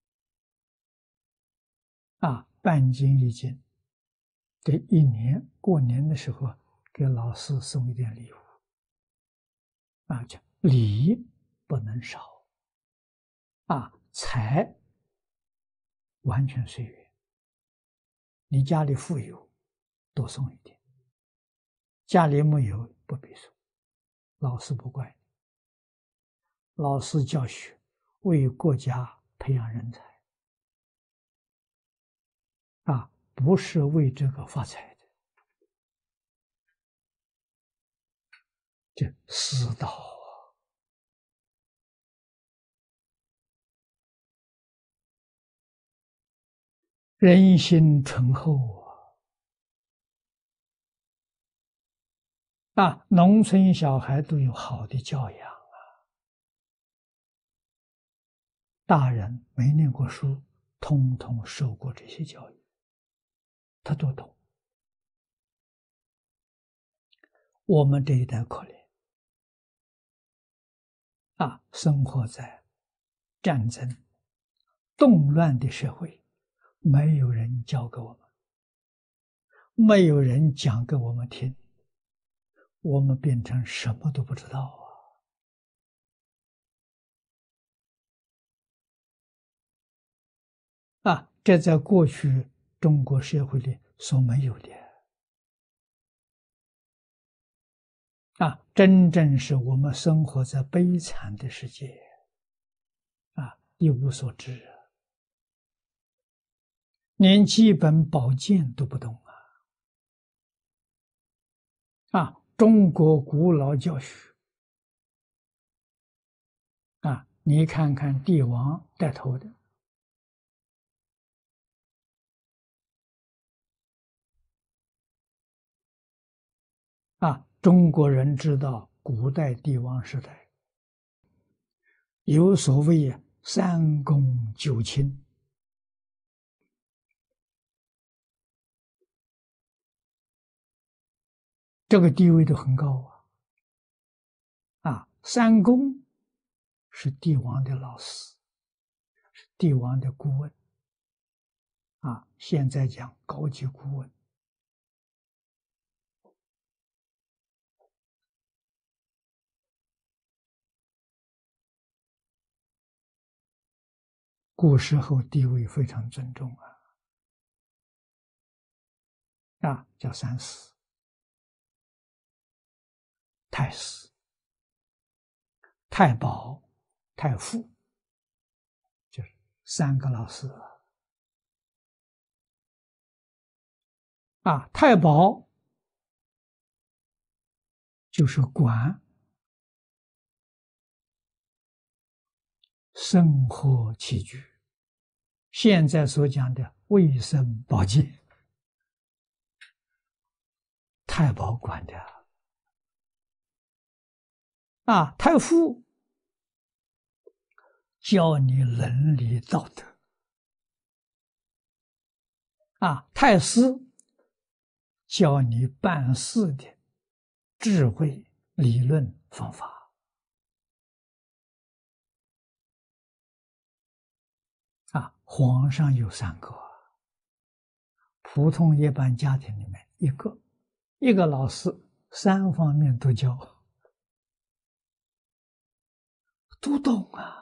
啊，半斤一斤，这一年过年的时候给老师送一点礼物，啊，叫礼不能少，啊，财完全随缘。你家里富有，多送一点；家里没有，不必送。老师不怪你，老师教学为国家培养人才，啊，不是为这个发财的，这私道啊！人心淳厚啊！啊，农村小孩都有好的教养啊，大人没念过书，通通受过这些教育，他都懂。我们这一代可怜啊，生活在战争动乱的社会，没有人教给我们，没有人讲给我们听，我们变成什么都不知道啊！啊，这在过去中国社会里所没有的啊，真正是我们生活在悲惨的世界啊，一无所知，连基本保健都不懂啊！啊，中国古老教学啊，你看看帝王带头的啊，中国人知道古代帝王时代有所谓三公九卿，这个地位都很高啊！啊，三公是帝王的老师，是帝王的顾问啊。现在讲高级顾问。古时候地位非常尊重啊，啊，叫三师、太师、太保、太傅，就是三个老师啊。太保就是管生活起居，现在所讲的卫生保健，太保管的啊。太傅教你伦理道德啊，太师教你办事的智慧、理论、方法啊。皇上有三个，普通一般家庭里面一个，一个老师三方面都教，都懂啊。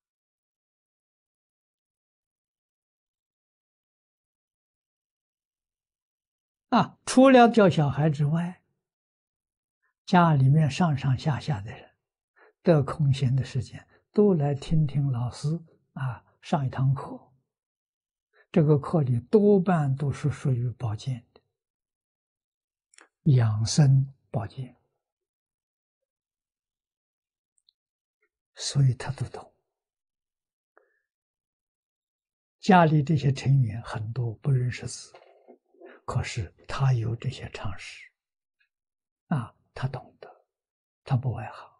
啊，除了教小孩之外，家里面上上下下的人得空闲的时间，都来听听老师啊上一堂课。这个课里多半都是属于保健的，养生保健，所以他都懂。家里这些成员很多不认识字，可是他有这些常识啊，他懂得，他不外行。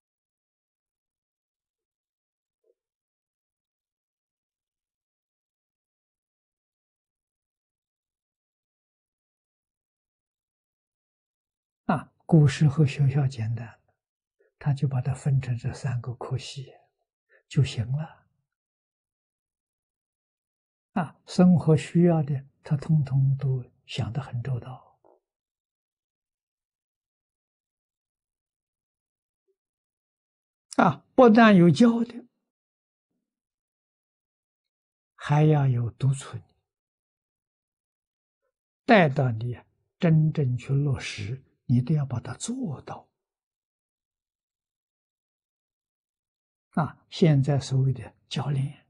啊，古时候学校简单，他就把它分成这三个科系就行了。啊，生活需要的，他通通都想得很周到。啊，不但有教的，还要有督促你，带到你真正去落实，你都要把它做到。啊，现在所谓的教练，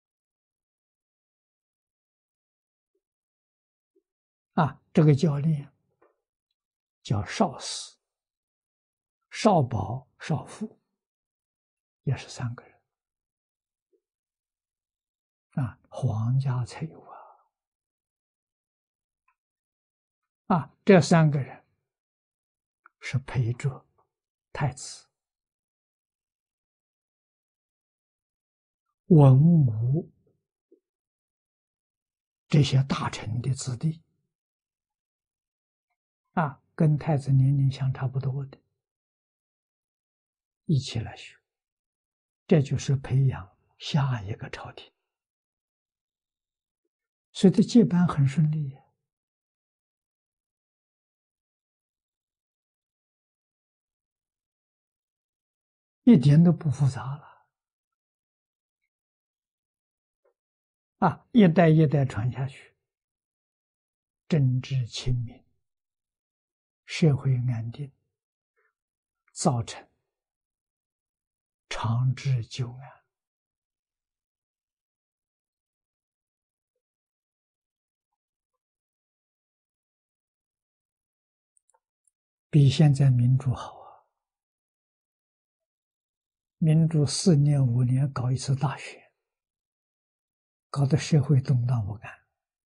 啊，这个教练叫少师、少保、少傅，也是三个人。啊，皇家才有啊。啊，这三个人是陪着太子、文武这些大臣的子弟，啊，跟太子年龄相差不多的，一起来学，这就是培养下一个朝廷，所以这接班很顺利，一点都不复杂了。啊，一代一代传下去，政治清明，社会安定，造成长治久安。比现在民主好啊！民主四年五年搞一次大选，搞得社会动荡不安。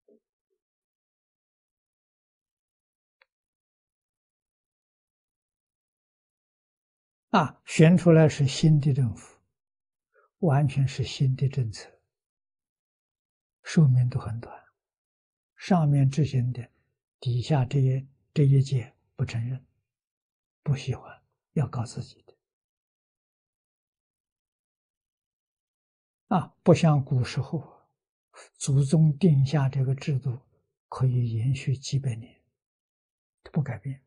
啊，选出来是新的政府，完全是新的政策，寿命都很短。上面执行的，底下这些这一届不承认，不喜欢，要搞自己的。 啊，不像古时候，祖宗定下这个制度，可以延续几百年，不改变。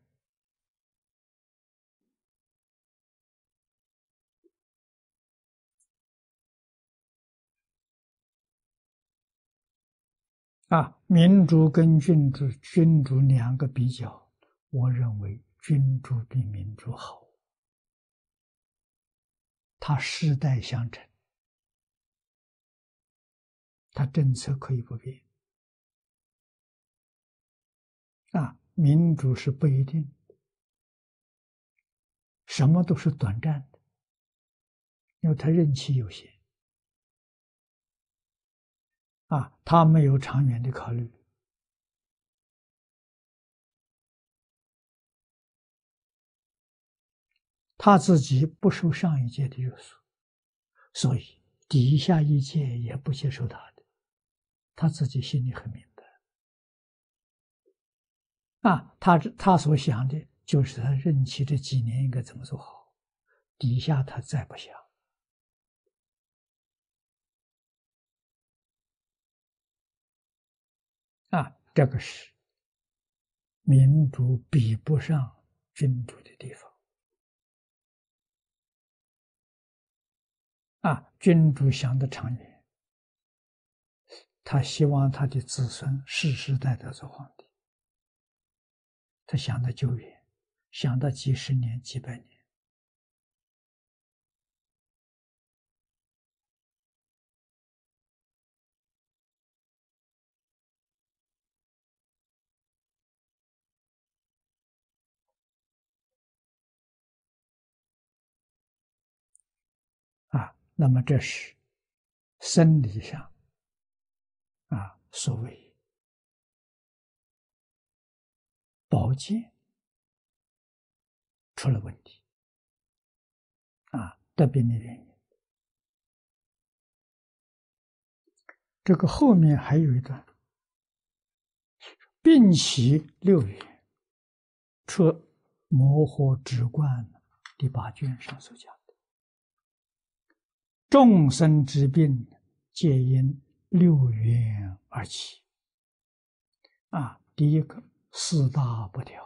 啊，民主跟君主，君主两个比较，我认为君主比民主好，他世代相承，他政策可以不变。啊，民主是不一定，什么都是短暂的，因为他任期有限。啊，他没有长远的考虑。他自己不受上一届的约束，所以底下一届也不接受他的，他自己心里很明白。啊，他他所想的就是他任期这几年应该怎么做好，底下他再不想。啊，这个是民主比不上君主的地方。啊，君主想得长远，他希望他的子孙世世代代做皇帝，他想得久远，想到几十年、几百年。啊，那么这是生理上啊，所谓保健出了问题啊，得病的原因。这个后面还有一段，病起六月，出模糊直观第八卷上所讲的，众生之病皆因六缘而起。啊，第一个四大不调。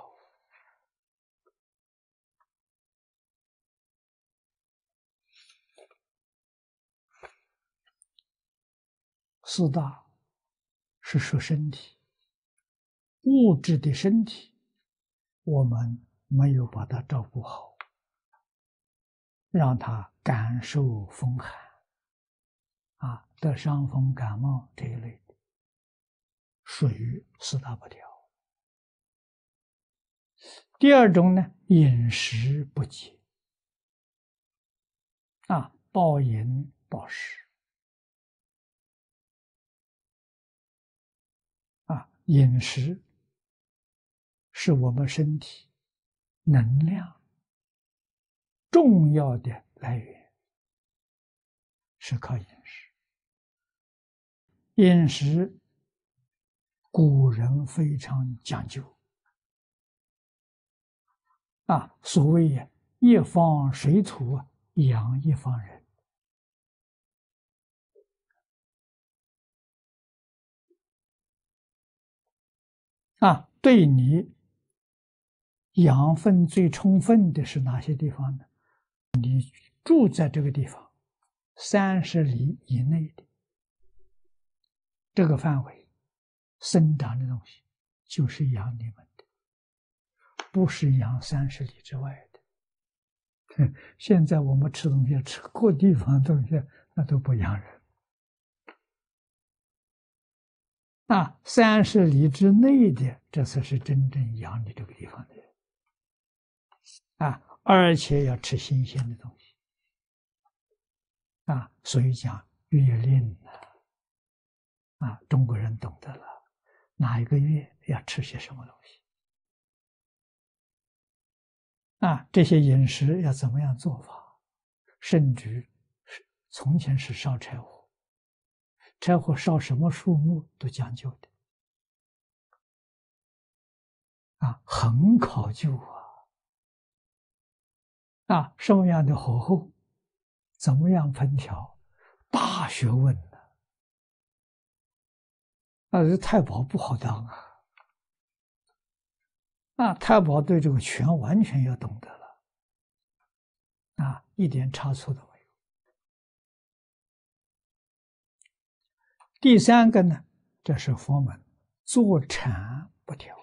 四大是说身体，物质的身体，我们没有把它照顾好，让它感受风寒，啊，得伤风感冒这一类的，属于四大不调。第二种呢，饮食不节，啊，暴饮暴食，啊，饮食是我们身体能量重要的来源，是靠饮食。饮食古人非常讲究，啊，所谓一方水土养一方人。啊，对你养分最充分的是哪些地方呢？你住在这个地方三十里以内的这个范围生长的东西，就是养你们的，不是养三十里之外的。现在我们吃东西，吃各地方东西，那都不养人。啊，三十里之内的，这才是真正养你这个地方的人。啊，而且要吃新鲜的东西。啊，所以讲月令呢，啊，中国人懂得了，哪一个月要吃些什么东西。啊，这些饮食要怎么样做法？甚至是从前是烧柴火，柴火烧什么树木都讲究的。啊，很考究啊！啊，什么样的火候，怎么样烹调， 大学问呢。那这太保不好当啊！啊，太保对这个拳完全要懂得了，啊，一点差错都没有。第三个呢，这是佛门，坐禅不调。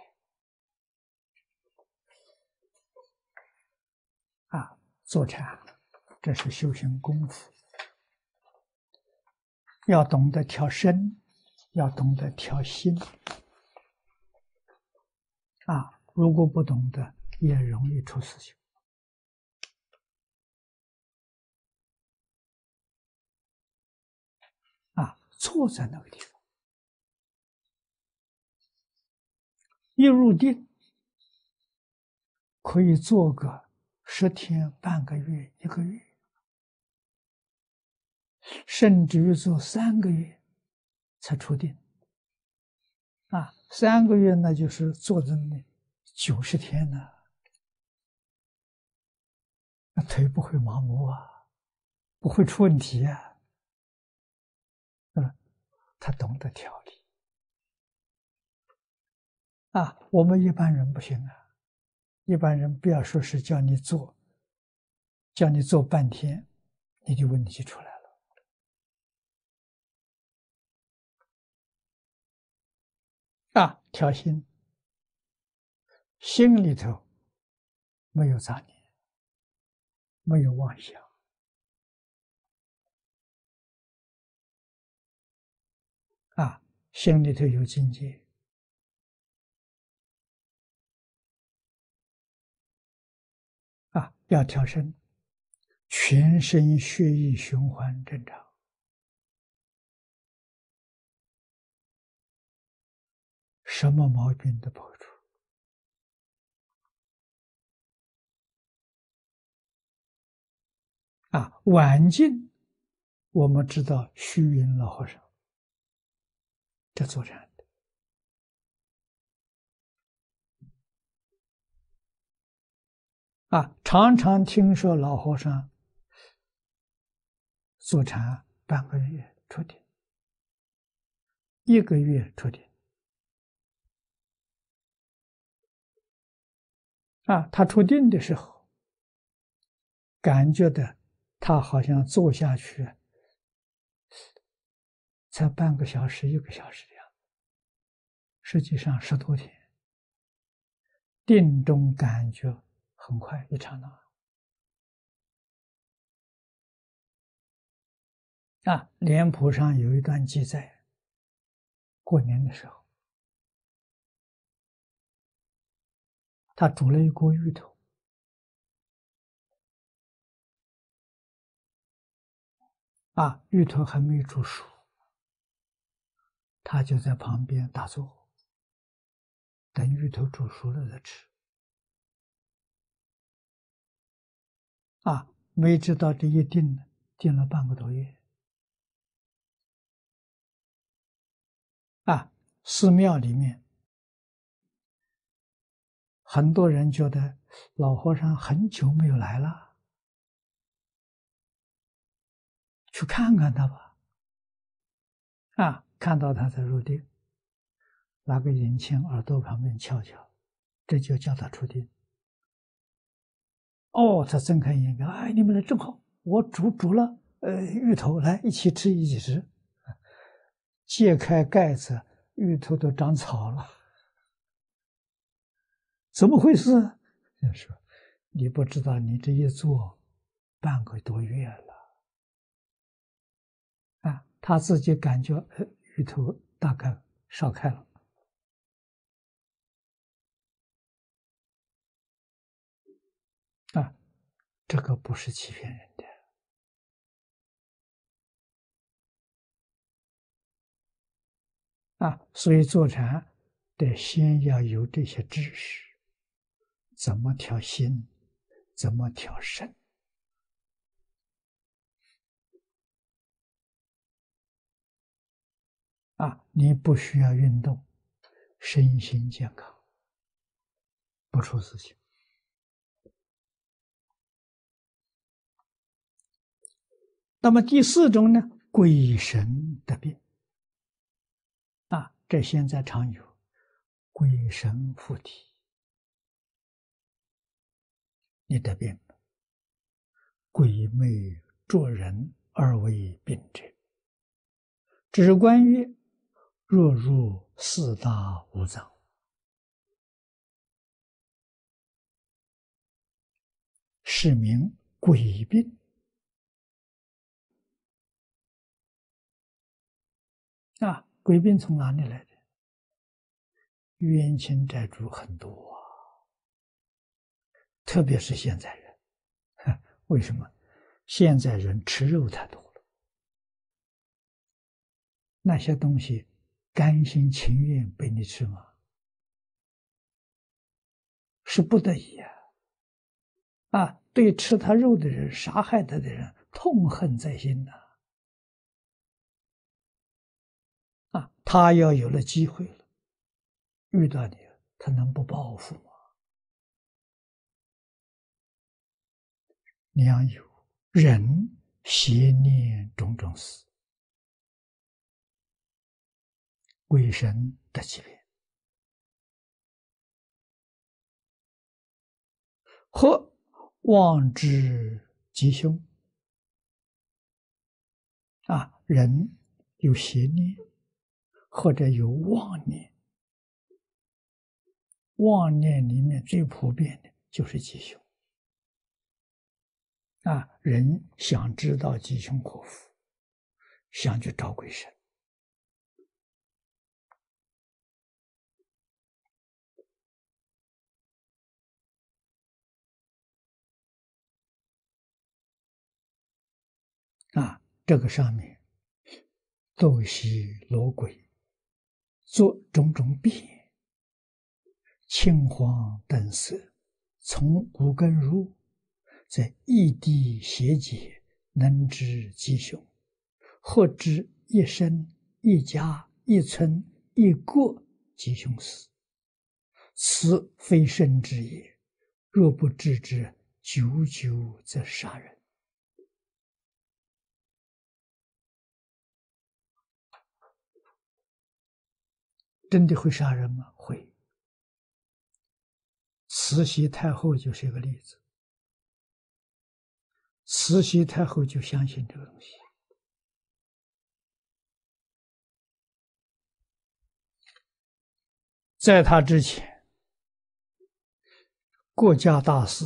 啊，坐禅，这是修行功夫，要懂得调身，要懂得调心。啊，如果不懂得，也容易出事情。啊，坐在那个地方，一入定，可以坐个十天、半个月、一个月，甚至于坐三个月才出定。啊，三个月那就是坐着那九十天呢，那腿不会麻木啊，不会出问题啊。嗯，他懂得调理。啊，我们一般人不行啊，一般人不要说是叫你做，叫你做半天，你的问题就出来了。啊，调心，心里头没有杂念，没有妄想。啊，心里头有境界。啊，要调身，全身血液循环正常。什么毛病都不会出。啊，晚境，我们知道虚云老和尚这坐禅的。啊，常常听说老和尚坐禅半个月出定，一个月出定。啊，他出定的时候，感觉的他好像坐下去才半个小时、一个小时的样子，实际上十多天。定中感觉很快，一刹那。啊，脸谱上有一段记载，过年的时候，他煮了一锅芋头，啊，芋头还没煮熟，他就在旁边打坐，等芋头煮熟了再吃。啊，没知道这一定呢，定了半个多月。啊，寺庙里面，很多人觉得老和尚很久没有来了，去看看他吧。啊，看到他在入定，拿个眼镜耳朵旁边瞧瞧，这就叫他出定。哦，他睁开眼睛，哎，你们来正好，我煮煮了，呃，芋头来一起吃，一起吃。揭开盖子，芋头都长草了，怎么回事？人说你不知道，你这一做半个多月了。啊，他自己感觉，呃，芋头大概烧开了。啊，这个不是欺骗人的。啊，所以坐禅得先要有这些知识，怎么调心，怎么调身。啊，你不需要运动，身心健康，不出事情。那么第四种呢， 鬼神得病啊，这现在常有鬼神附体，你得病了。鬼魅捉人而为病者，指关曰：若入四大五脏，是名鬼病。啊，鬼病从哪里来的？冤亲债主很多啊，特别是现在人。为什么？现在人吃肉太多了，那些东西甘心情愿被你吃吗？是不得已啊！啊，对吃他肉的人、杀害他的人痛恨在心呐！啊，他要有了机会了，遇到你了，他能不报复吗？良友，人邪念种种死，鬼神得其便，或妄之吉凶。啊，人有邪念，或者有妄念，妄念里面最普遍的就是吉凶。啊，人想知道吉凶祸福，想去找鬼神。啊，这个上面斗西罗鬼，作种种变，青黄灯色，从骨根入，在异地邪解，能知吉凶，或知一生一家一村一国吉凶死，此非圣之也。若不治之，久久则杀人。真的会杀人吗？会。慈禧太后就是一个例子。慈禧太后就相信这个东西。在他之前，国家大事，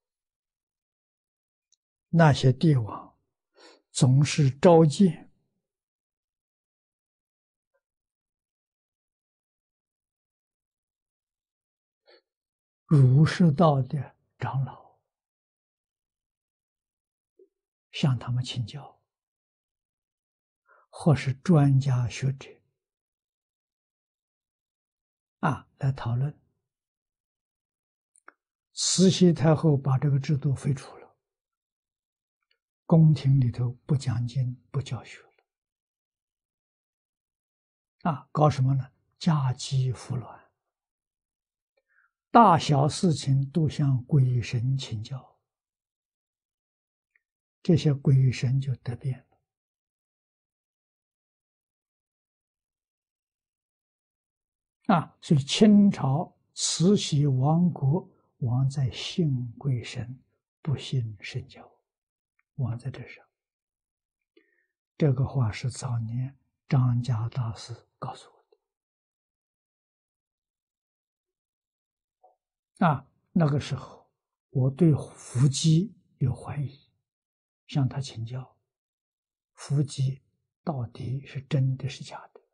那些帝王总是召见儒释道的长老，向他们请教，或是专家学者啊来讨论。慈禧太后把这个制度废除了，宫廷里头不讲经不教学了，啊，搞什么呢？家鸡服卵，大小事情都向鬼神请教，这些鬼神就得病了。啊，所以清朝慈禧亡国亡在信鬼神，不信神教，亡在这上。这个话是早年张家大师告诉我的。啊，那个时候我对伏击有怀疑，向他请教，伏击到底是真的是假的？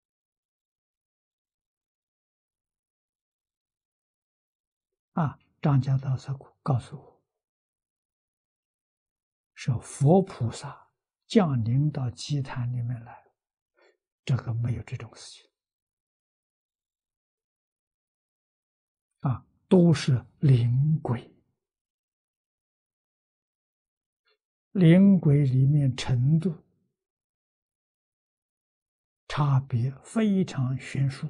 啊，张家大师告诉我，是佛菩萨降临到祭坛里面来，这个没有这种事情。啊，都是灵鬼。灵鬼里面程度差别非常悬殊，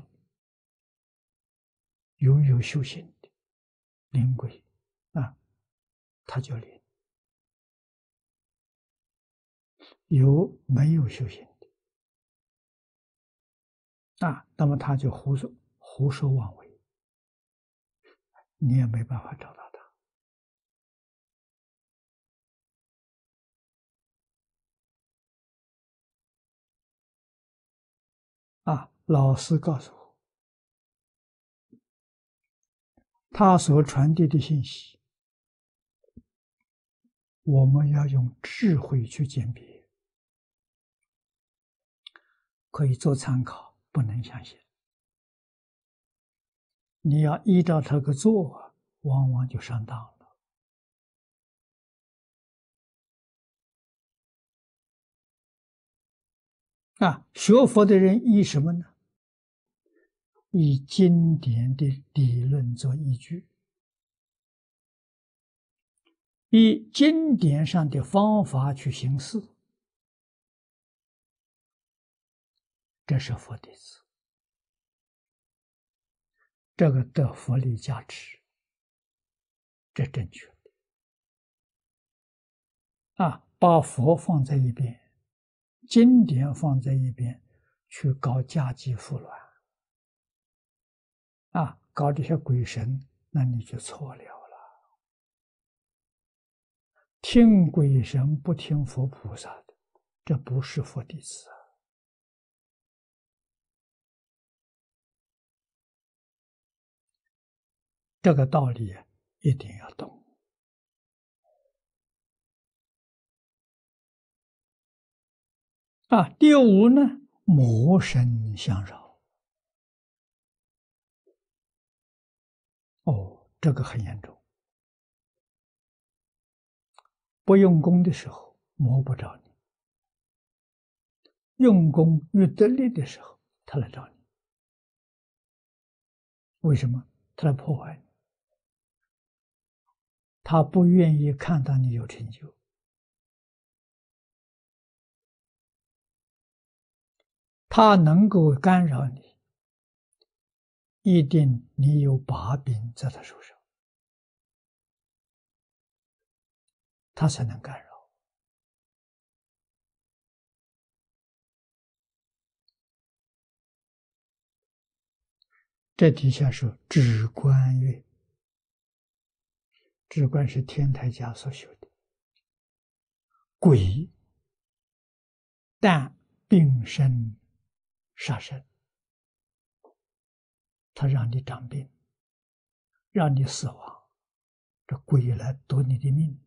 有有修行的灵鬼啊，他叫灵。 有没有修行的啊？那么他就胡说胡说妄为，你也没办法找到他啊。老师告诉我，他所传递的信息，我们要用智慧去鉴别，可以做参考，不能相信。你要依照这个做，往往就上当了。啊，学佛的人依什么呢？以经典的理论做依据，以经典上的方法去行事，这是佛弟子，这个得佛力加持，这正确的啊！把佛放在一边，经典放在一边，去搞家计复乱啊，搞这些鬼神，那你就错了了。听鬼神不听佛菩萨的，这不是佛弟子啊。这个道理一定要懂啊。第五呢，魔神相扰。哦，这个很严重。不用功的时候摸不着你，用功越得力的时候，他来找你。为什么？他来破坏你，他不愿意看到你有成就，他能够干扰你，一定你有把柄在他手上，他才能干扰。这底下说止观曰，止观是天台家所修的。鬼但病生杀生，他让你长病，让你死亡，这鬼来夺你的命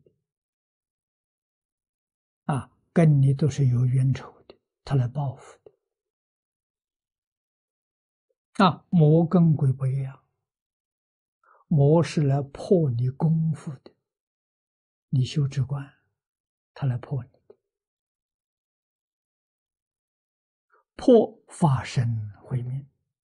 啊，跟你都是有冤仇的，他来报复的啊。魔跟鬼不一样，魔是来破你功夫的，你修止观，他来破你的，破法身毁命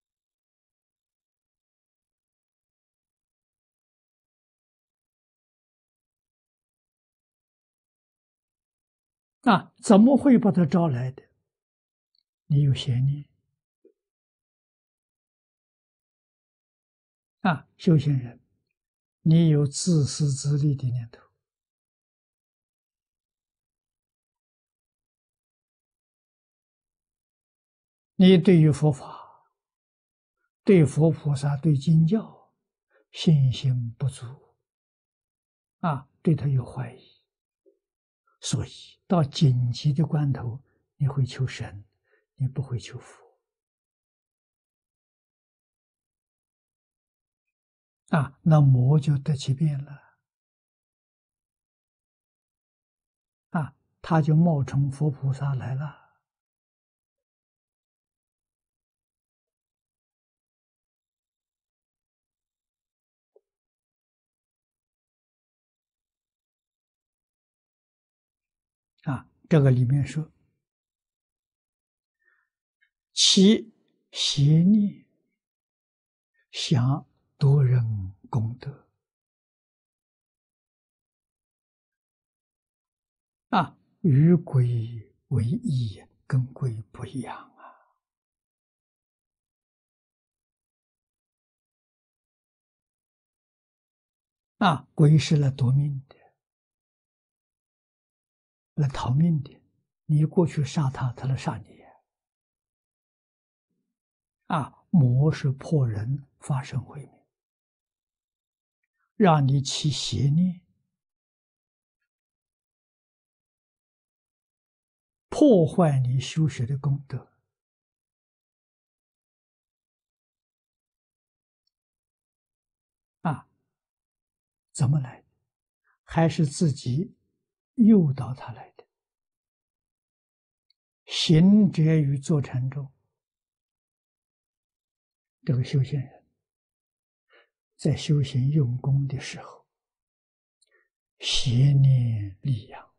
啊。怎么会把他招来的？你有邪念啊，修行人，你有自私自利的念头，你对于佛法、对佛菩萨、对经教信心不足啊，对他有怀疑，所以到紧急的关头，你会求神，你不会求佛啊，那魔就得其便了啊，他就冒充佛菩萨来了。啊，这个里面说，其邪念想夺人功德啊，与鬼为异，跟鬼不一样啊。啊，鬼是来夺命的，来逃命的你过去杀他，他来杀你。啊，魔是破人发生慧命，让你起邪念，破坏你修学的功德。啊，怎么来的？还是自己诱导他来的。行者于坐禅中，这个修行人在修行用功的时候，邪念力养，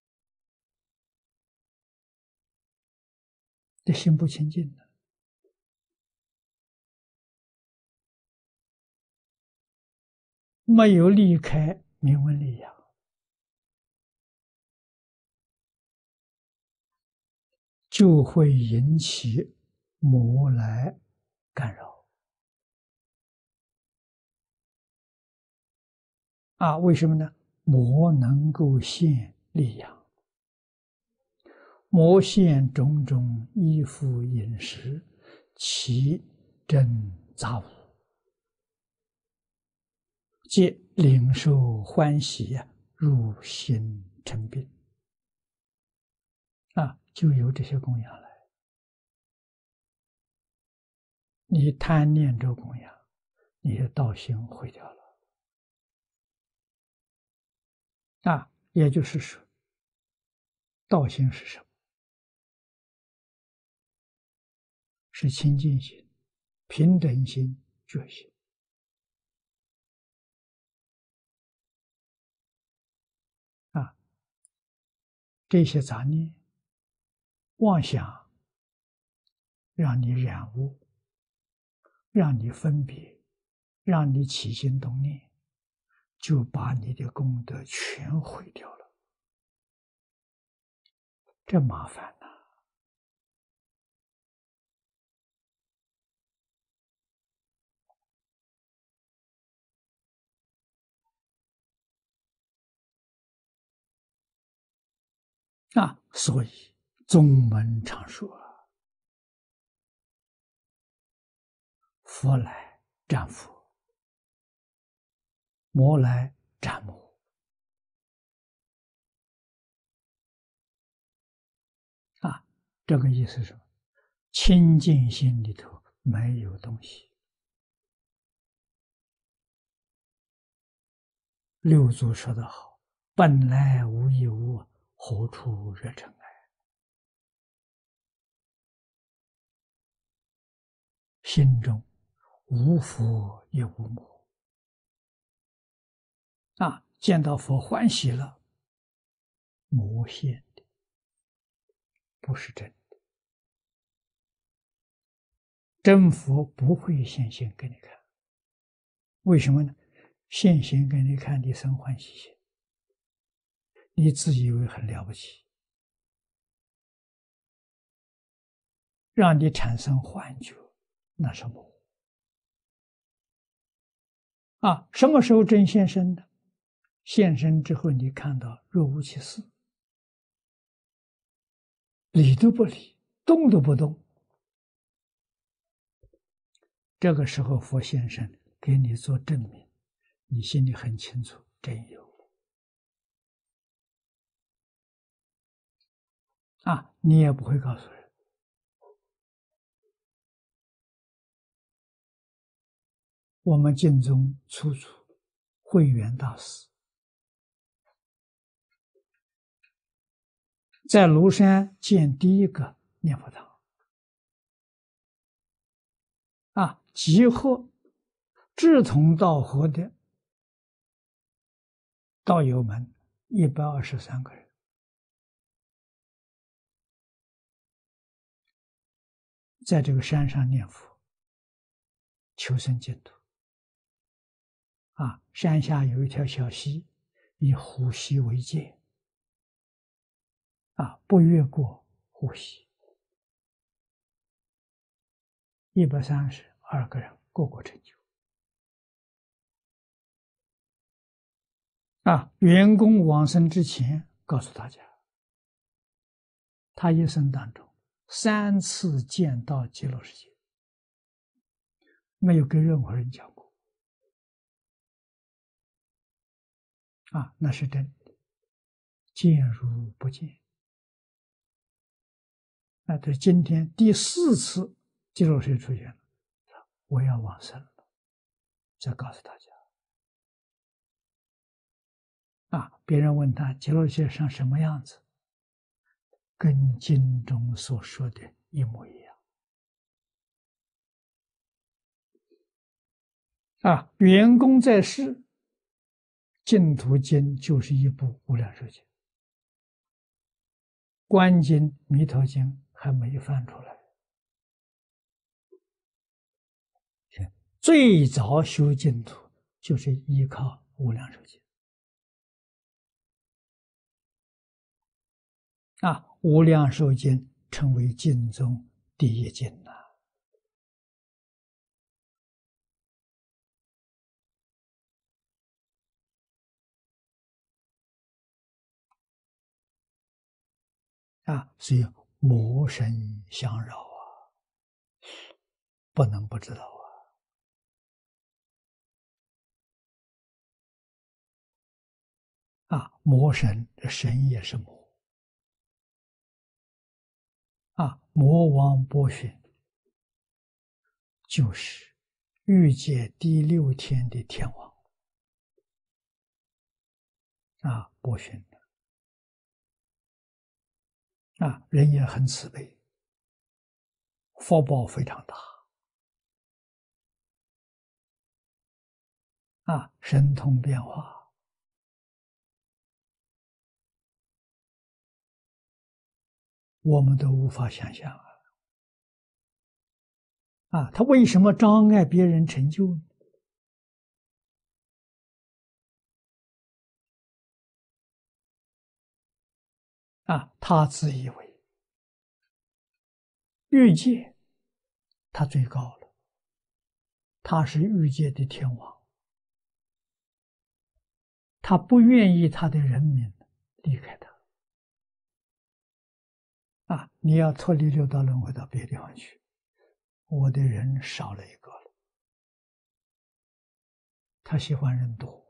这心不清净了，没有离开明文力养，就会引起魔来干扰。啊，为什么呢？魔能够现力养，魔现种种依附饮食，其真杂物，皆领受欢喜啊，入心成病。啊，就由这些供养来。你贪念这供养，你的道心毁掉了。啊，也就是说，道心是什么？是清净心、平等心、觉心。啊，这些杂念、妄想，让你染污，让你分别，让你起心动念，就把你的功德全毁掉了。这麻烦呐！啊，所以宗门常说，佛来战佛，魔来战魔。啊，这个意思是什么？清净心里头没有东西。六祖说得好：“本来无一物，何处惹尘埃？”心中无佛也无魔。啊，见到佛欢喜了，魔现的，不是真的。真佛不会现形给你看，为什么呢？现形给你看，你生欢喜心，你自以为很了不起，让你产生幻觉，那是魔。啊，什么时候真现身的？现身之后，你看到若无其事，理都不理，动都不动。这个时候，佛现身给你做证明，你心里很清楚，真有。啊，你也不会告诉人。我们净宗初祖慧远大师在庐山建第一个念佛堂，啊，集合志同道合的道友们一百二十三个人，在这个山上念佛，求生净土。啊，山下有一条小溪，以湖溪为界，啊，不越过湖溪。一百三十二个人个个成就。啊，员工往生之前告诉大家， 他一生当中三次见到极乐世界，没有跟任何人讲过。啊，那是真的，见如不见。那这今天第四次极乐世界出现了，我要往生了，再告诉大家。啊，别人问他极乐世界上什么样子，跟经中所说的一模一样。啊，圆公在世，净土经就是一部无量寿经，观经、弥陀经还没翻出来。最早修净土就是依靠无量寿经。啊，无量寿经成为经中第一经呐。啊，所以魔神相扰啊，不能不知道啊。啊，魔神，神也是魔。啊，魔王波旬就是欲界第六天的天王。啊，波旬啊，人也很慈悲，福报非常大。啊，神通变化，我们都无法想象啊！啊，他为什么障碍别人成就呢？啊，他自以为欲界他最高了，他是欲界的天王，他不愿意他的人民离开他。啊，你要脱离六道轮回到别的地方去，我的人少了一个了。他喜欢人多。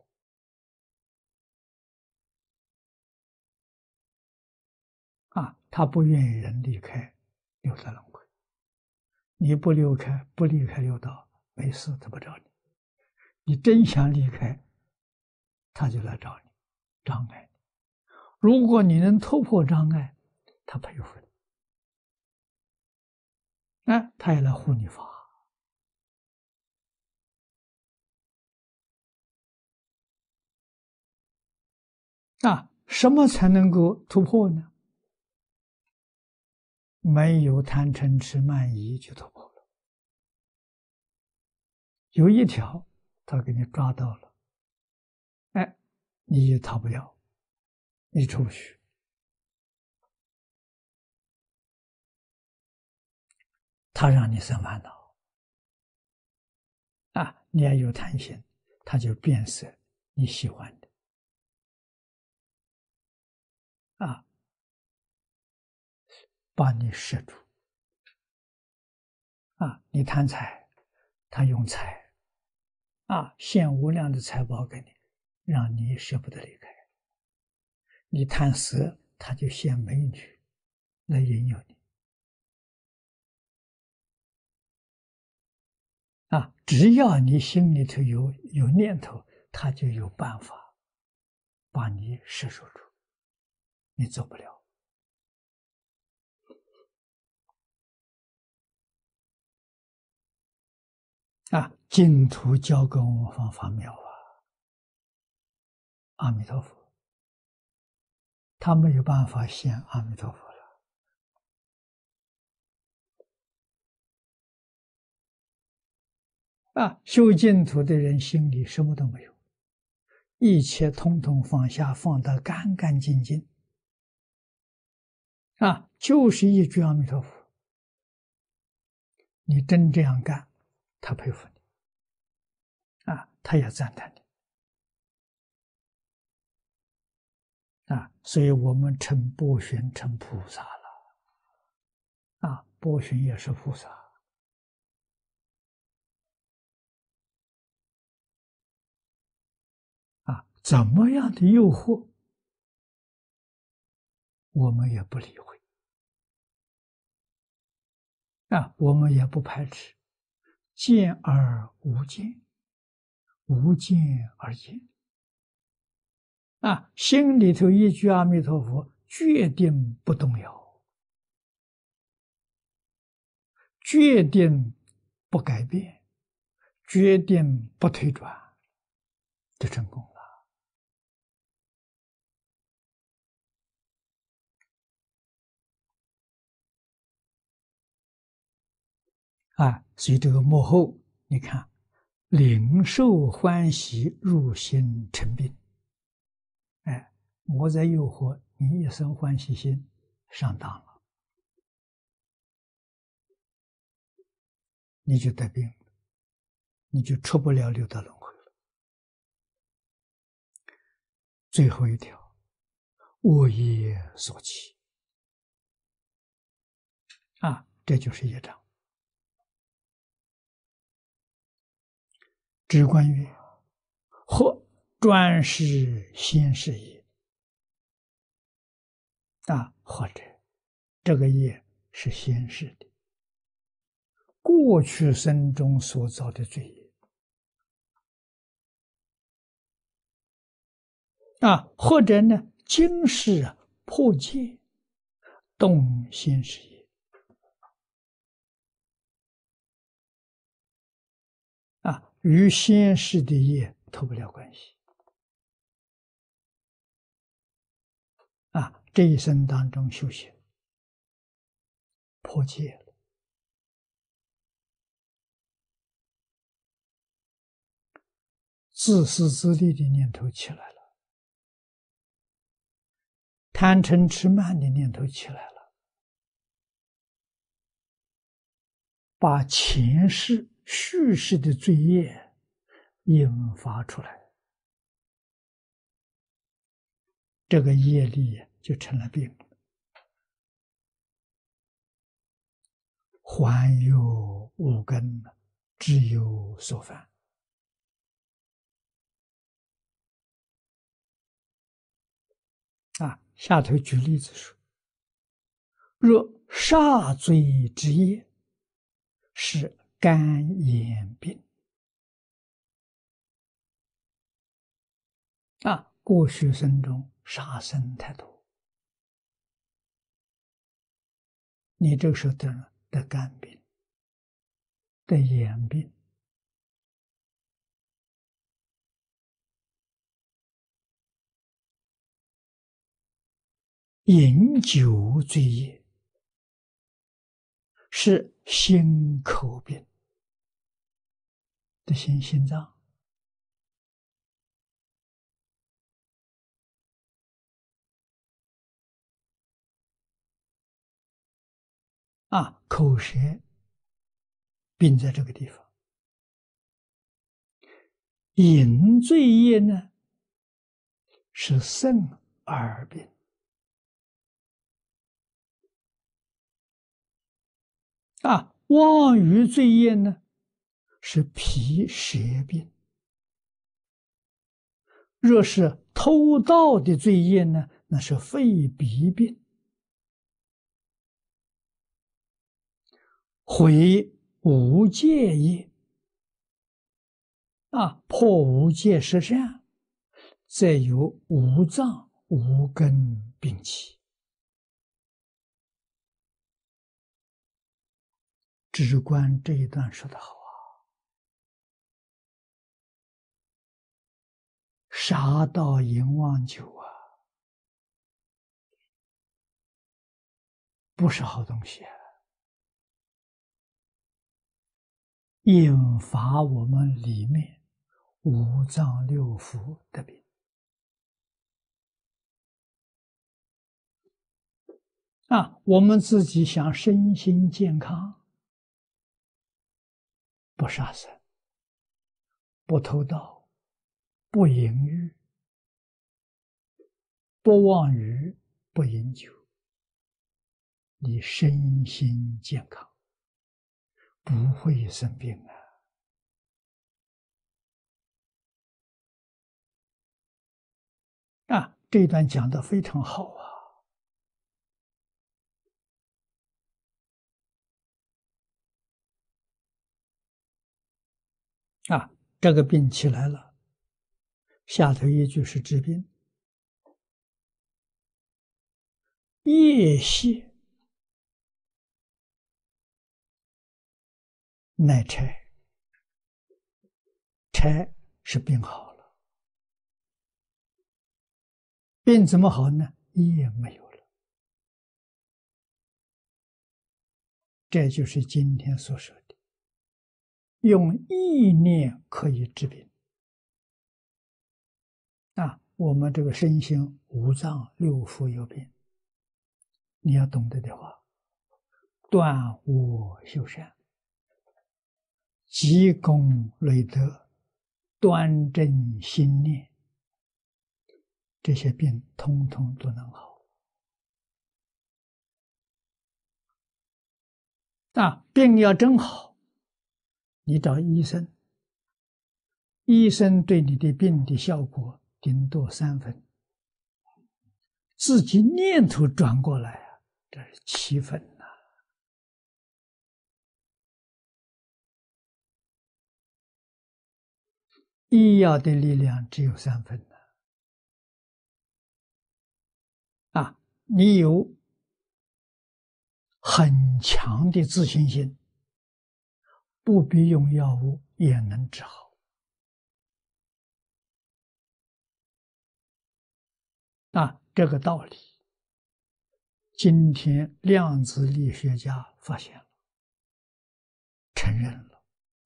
啊，他不愿意人离开六道轮回。你不离开，不离开六道，没事，他不找你。你真想离开，他就来找你，障碍你。如果你能突破障碍，他佩服你。哎，他也来护你法。啊，什么才能够突破呢？没有贪嗔痴慢疑就突破了。有一条，他给你抓到了，哎，你也逃不了，你出不去。他让你生烦恼，啊，你要有贪心，他就变色你喜欢的。啊，把你摄住。啊，你贪财，他用财，啊，现无量的财宝给你，让你舍不得离开。你贪色，他就现美女来引诱你。啊，只要你心里头有有念头，他就有办法把你摄受住，你走不了。啊，净土教给我们方法妙啊！阿弥陀佛，他没有办法现阿弥陀佛了。啊，修净土的人心里什么都没有，一切通通放下，放得干干净净。啊，就是一句阿弥陀佛。你真这样干，他佩服你。啊，他也赞叹你。啊，所以我们成波旬成菩萨了。 波旬也是菩萨啊，怎么样的诱惑，我们也不理会啊，我们也不排斥，见而无见，无见而见啊，心里头一句阿弥陀佛，决定不动摇，决定不改变，决定不退转，就成功了。啊，所以这个幕后，你看，领受欢喜，入心成病。哎，我在诱惑你一生欢喜心，上当了，你就得病了，你就出不了六道轮回了。最后一条，恶业所起啊，这就是业障。知观曰：或专是先世业啊，或者这个业是先世的，过去生中所造的罪业啊，或者呢，今世破戒动先世业啊，与先世的业脱不了关系啊，这一生当中修行破戒了，自私自利的念头起来了，贪嗔痴慢的念头起来了，把前世续世的罪业引发出来，这个业力就成了病。还有五根，只有所犯啊。下头举例子说，若杀罪之业是肝炎病啊，过去生中杀生太多，你这个时候得得肝病，得眼病，饮酒罪业是心口病，得心心脏啊，口舌病在这个地方。饮罪业呢，是肾耳病啊，妄语罪业呢，是脾舌病。若是偷盗的罪业呢，那是肺鼻病。毁无戒业啊，破无戒十善，则有五脏五根病起。只观这一段说得好啊，杀盗淫妄酒啊，不是好东西啊，引发我们里面五脏六腑的病啊。我们自己想身心健康，不杀生，不偷盗，不淫欲，不妄语，不饮酒你身心健康，不会生病啊！啊，这一段讲得非常好啊！啊，这个病起来了，下头一句是治病，夜泄耐拆，拆是病好了，病怎么好呢？业没有了，这就是今天所说的，用意念可以治病。啊，我们这个身心五脏六腑有病，你要懂得的话，断恶修善，积功累德，端正心念，这些病通通都能好。啊，病要真好，你找医生，医生对你的病的效果顶多三分，自己念头转过来啊，这是七分呐、啊。医药的力量只有三分呐、啊。啊，你有很强的自信心，不必用药物也能治好。啊，这个道理，今天量子力学家发现了，承认了，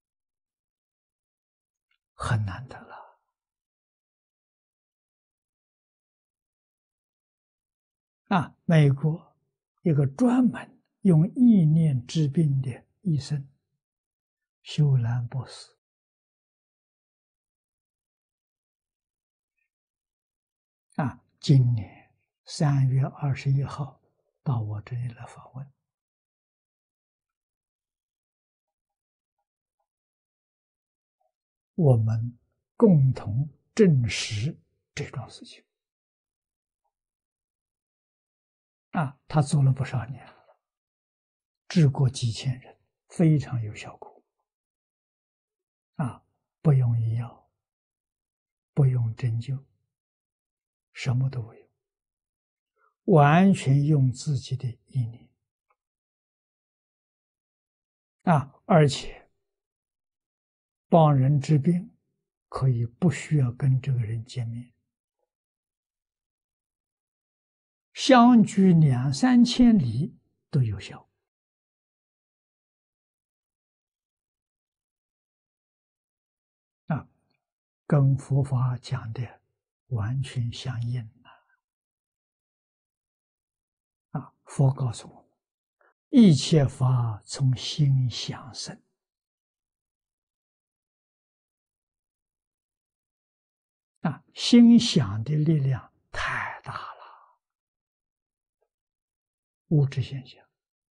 很难得了。啊，美国一个专门用意念治病的医生，休兰博士，啊，今年三月二十一号到我这里来访问。我们共同证实这桩事情。啊，他做了不少年了，治过几千人，非常有效果。啊，不用医药，不用针灸，什么都不用，完全用自己的意念。啊，而且帮人治病，可以不需要跟这个人见面，相距两三千里都有效。啊，跟佛法讲的完全相应了。啊，佛告诉我们，一切法从心想生。啊，心想的力量太大了，物质现象、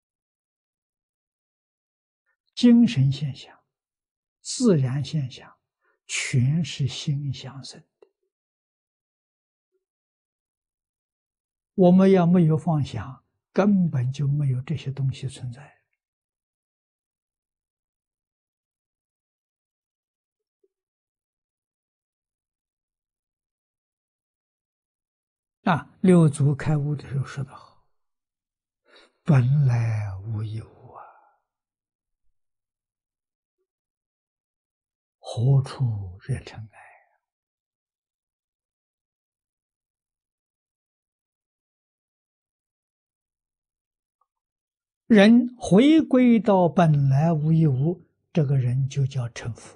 精神现象、自然现象，全是心想生的。我们要没有妄想，根本就没有这些东西存在。啊，六祖开悟的时候说得好：“本来无一物啊，何处惹尘埃？”人回归到本来无一物，这个人就叫成佛。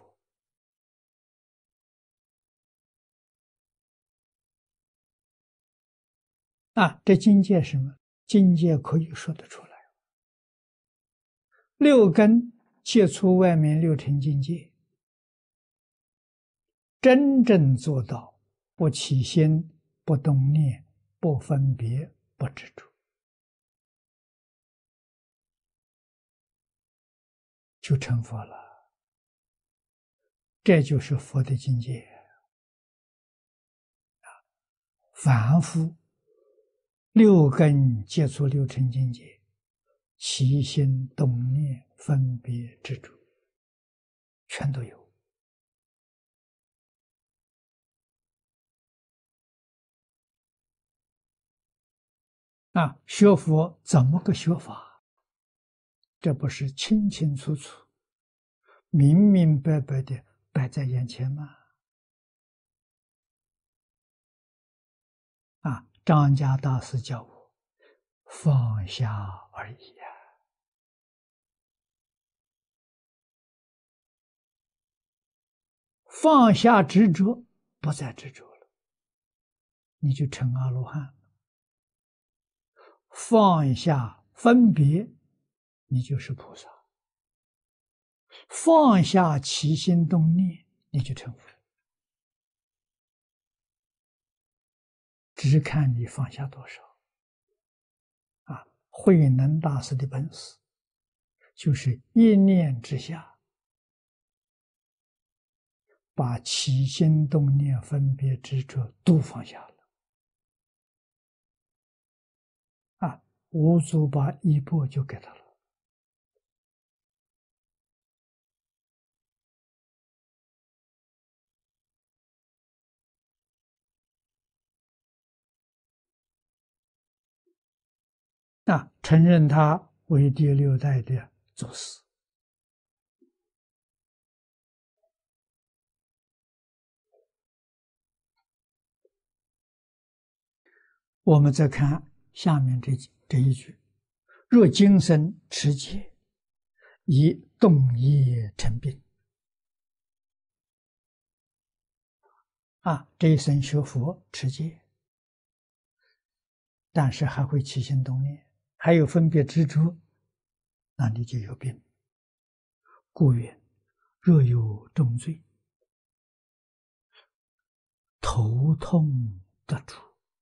啊，这境界是什么？境界可以说得出来。六根切除外面六尘境界，真正做到不起心、不动念、不分别、不执着。 就成佛了。这就是佛的境界。凡夫六根接触六尘境界，起心动念、分别执着，全都有。啊，学佛怎么个学法？这不是清清楚楚、明明白白的摆在眼前吗？啊，张家大师教我放下而已呀、放下执着，不再执着了，你就成阿罗汉了。放下分别，你就是菩萨；放下起心动念，你就成佛。只看你放下多少。啊，慧能大师的本事，就是一念之下，把起心动念、分别执着都放下了。啊，五祖把衣钵就给他了。啊，承认他为第六代的祖师。我们再看下面这这一句：若今生持戒，以动业成病。啊，这一生学佛持戒，但是还会起心动念，还有分别执着，那你就有病。故曰：若有重罪，头痛得出。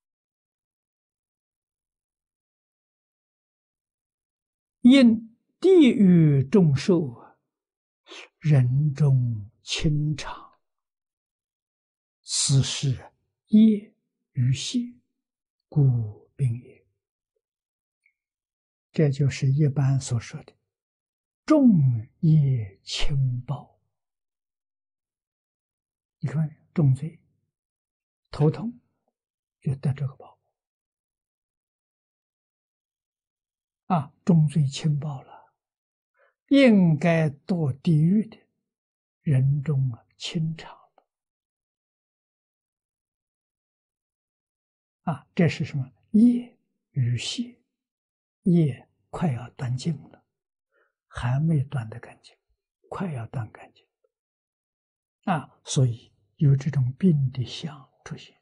因地狱众受，人中轻常，此是业与谢，故病也。这就是一般所说的重业轻报。你看，重罪头痛就得这个报啊，重罪轻报了，应该堕地狱的人中啊轻常了啊，这是什么？业与谢，业快要断尽了，还没断得干净，快要断干净啊，所以有这种病的相出现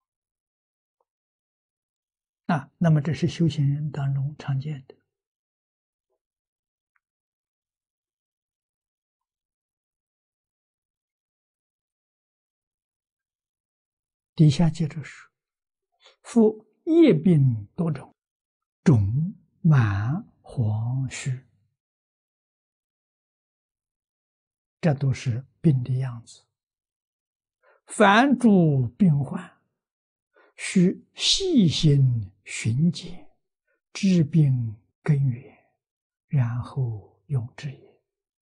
啊。那么这是修行人当中常见的。底下接着说：夫业病多种，肿、满、黄、虚，这都是病的样子。凡诸病患，需细心寻检，治病根源，然后用治也。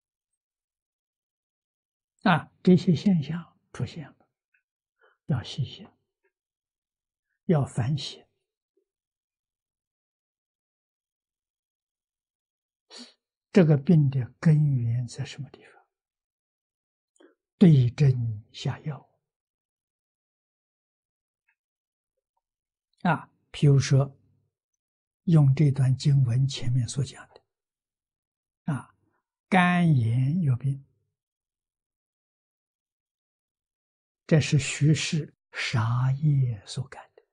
啊，这些现象出现了，要细心，要反省。这个病的根源在什么地方？对症下药啊。譬如说，用这段经文前面所讲的啊，肝炎有病，这是虚实杀业所感的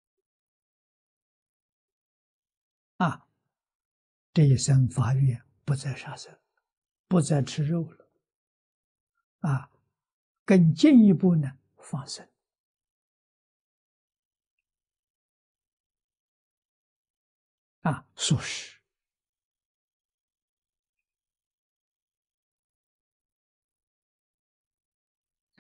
啊。这一生发愿不再杀生，不再吃肉了啊。更进一步呢，放生啊，素食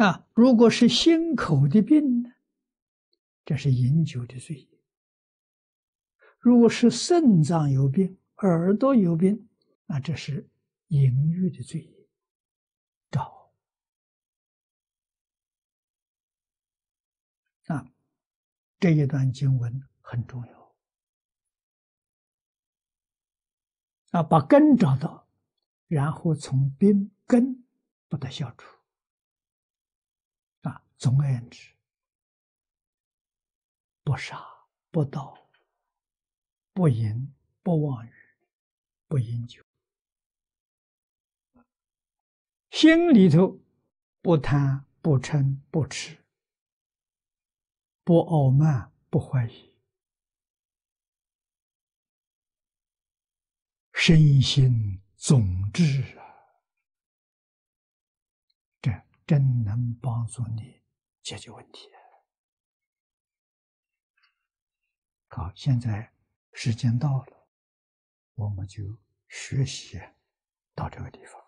啊，如果是心口的病呢，这是饮酒的罪业；如果是肾脏有病、耳朵有病，那这是淫欲的罪业。找啊，这一段经文很重要啊，把根找到，然后从病根把它消除啊。总而言之，不杀、不盗、不淫、不妄语、不饮酒，心里头不贪、不嗔、不痴、不傲慢、不怀疑，身心总治啊，这真能帮助你解决问题。好，现在时间到了，我们就学习到这个地方。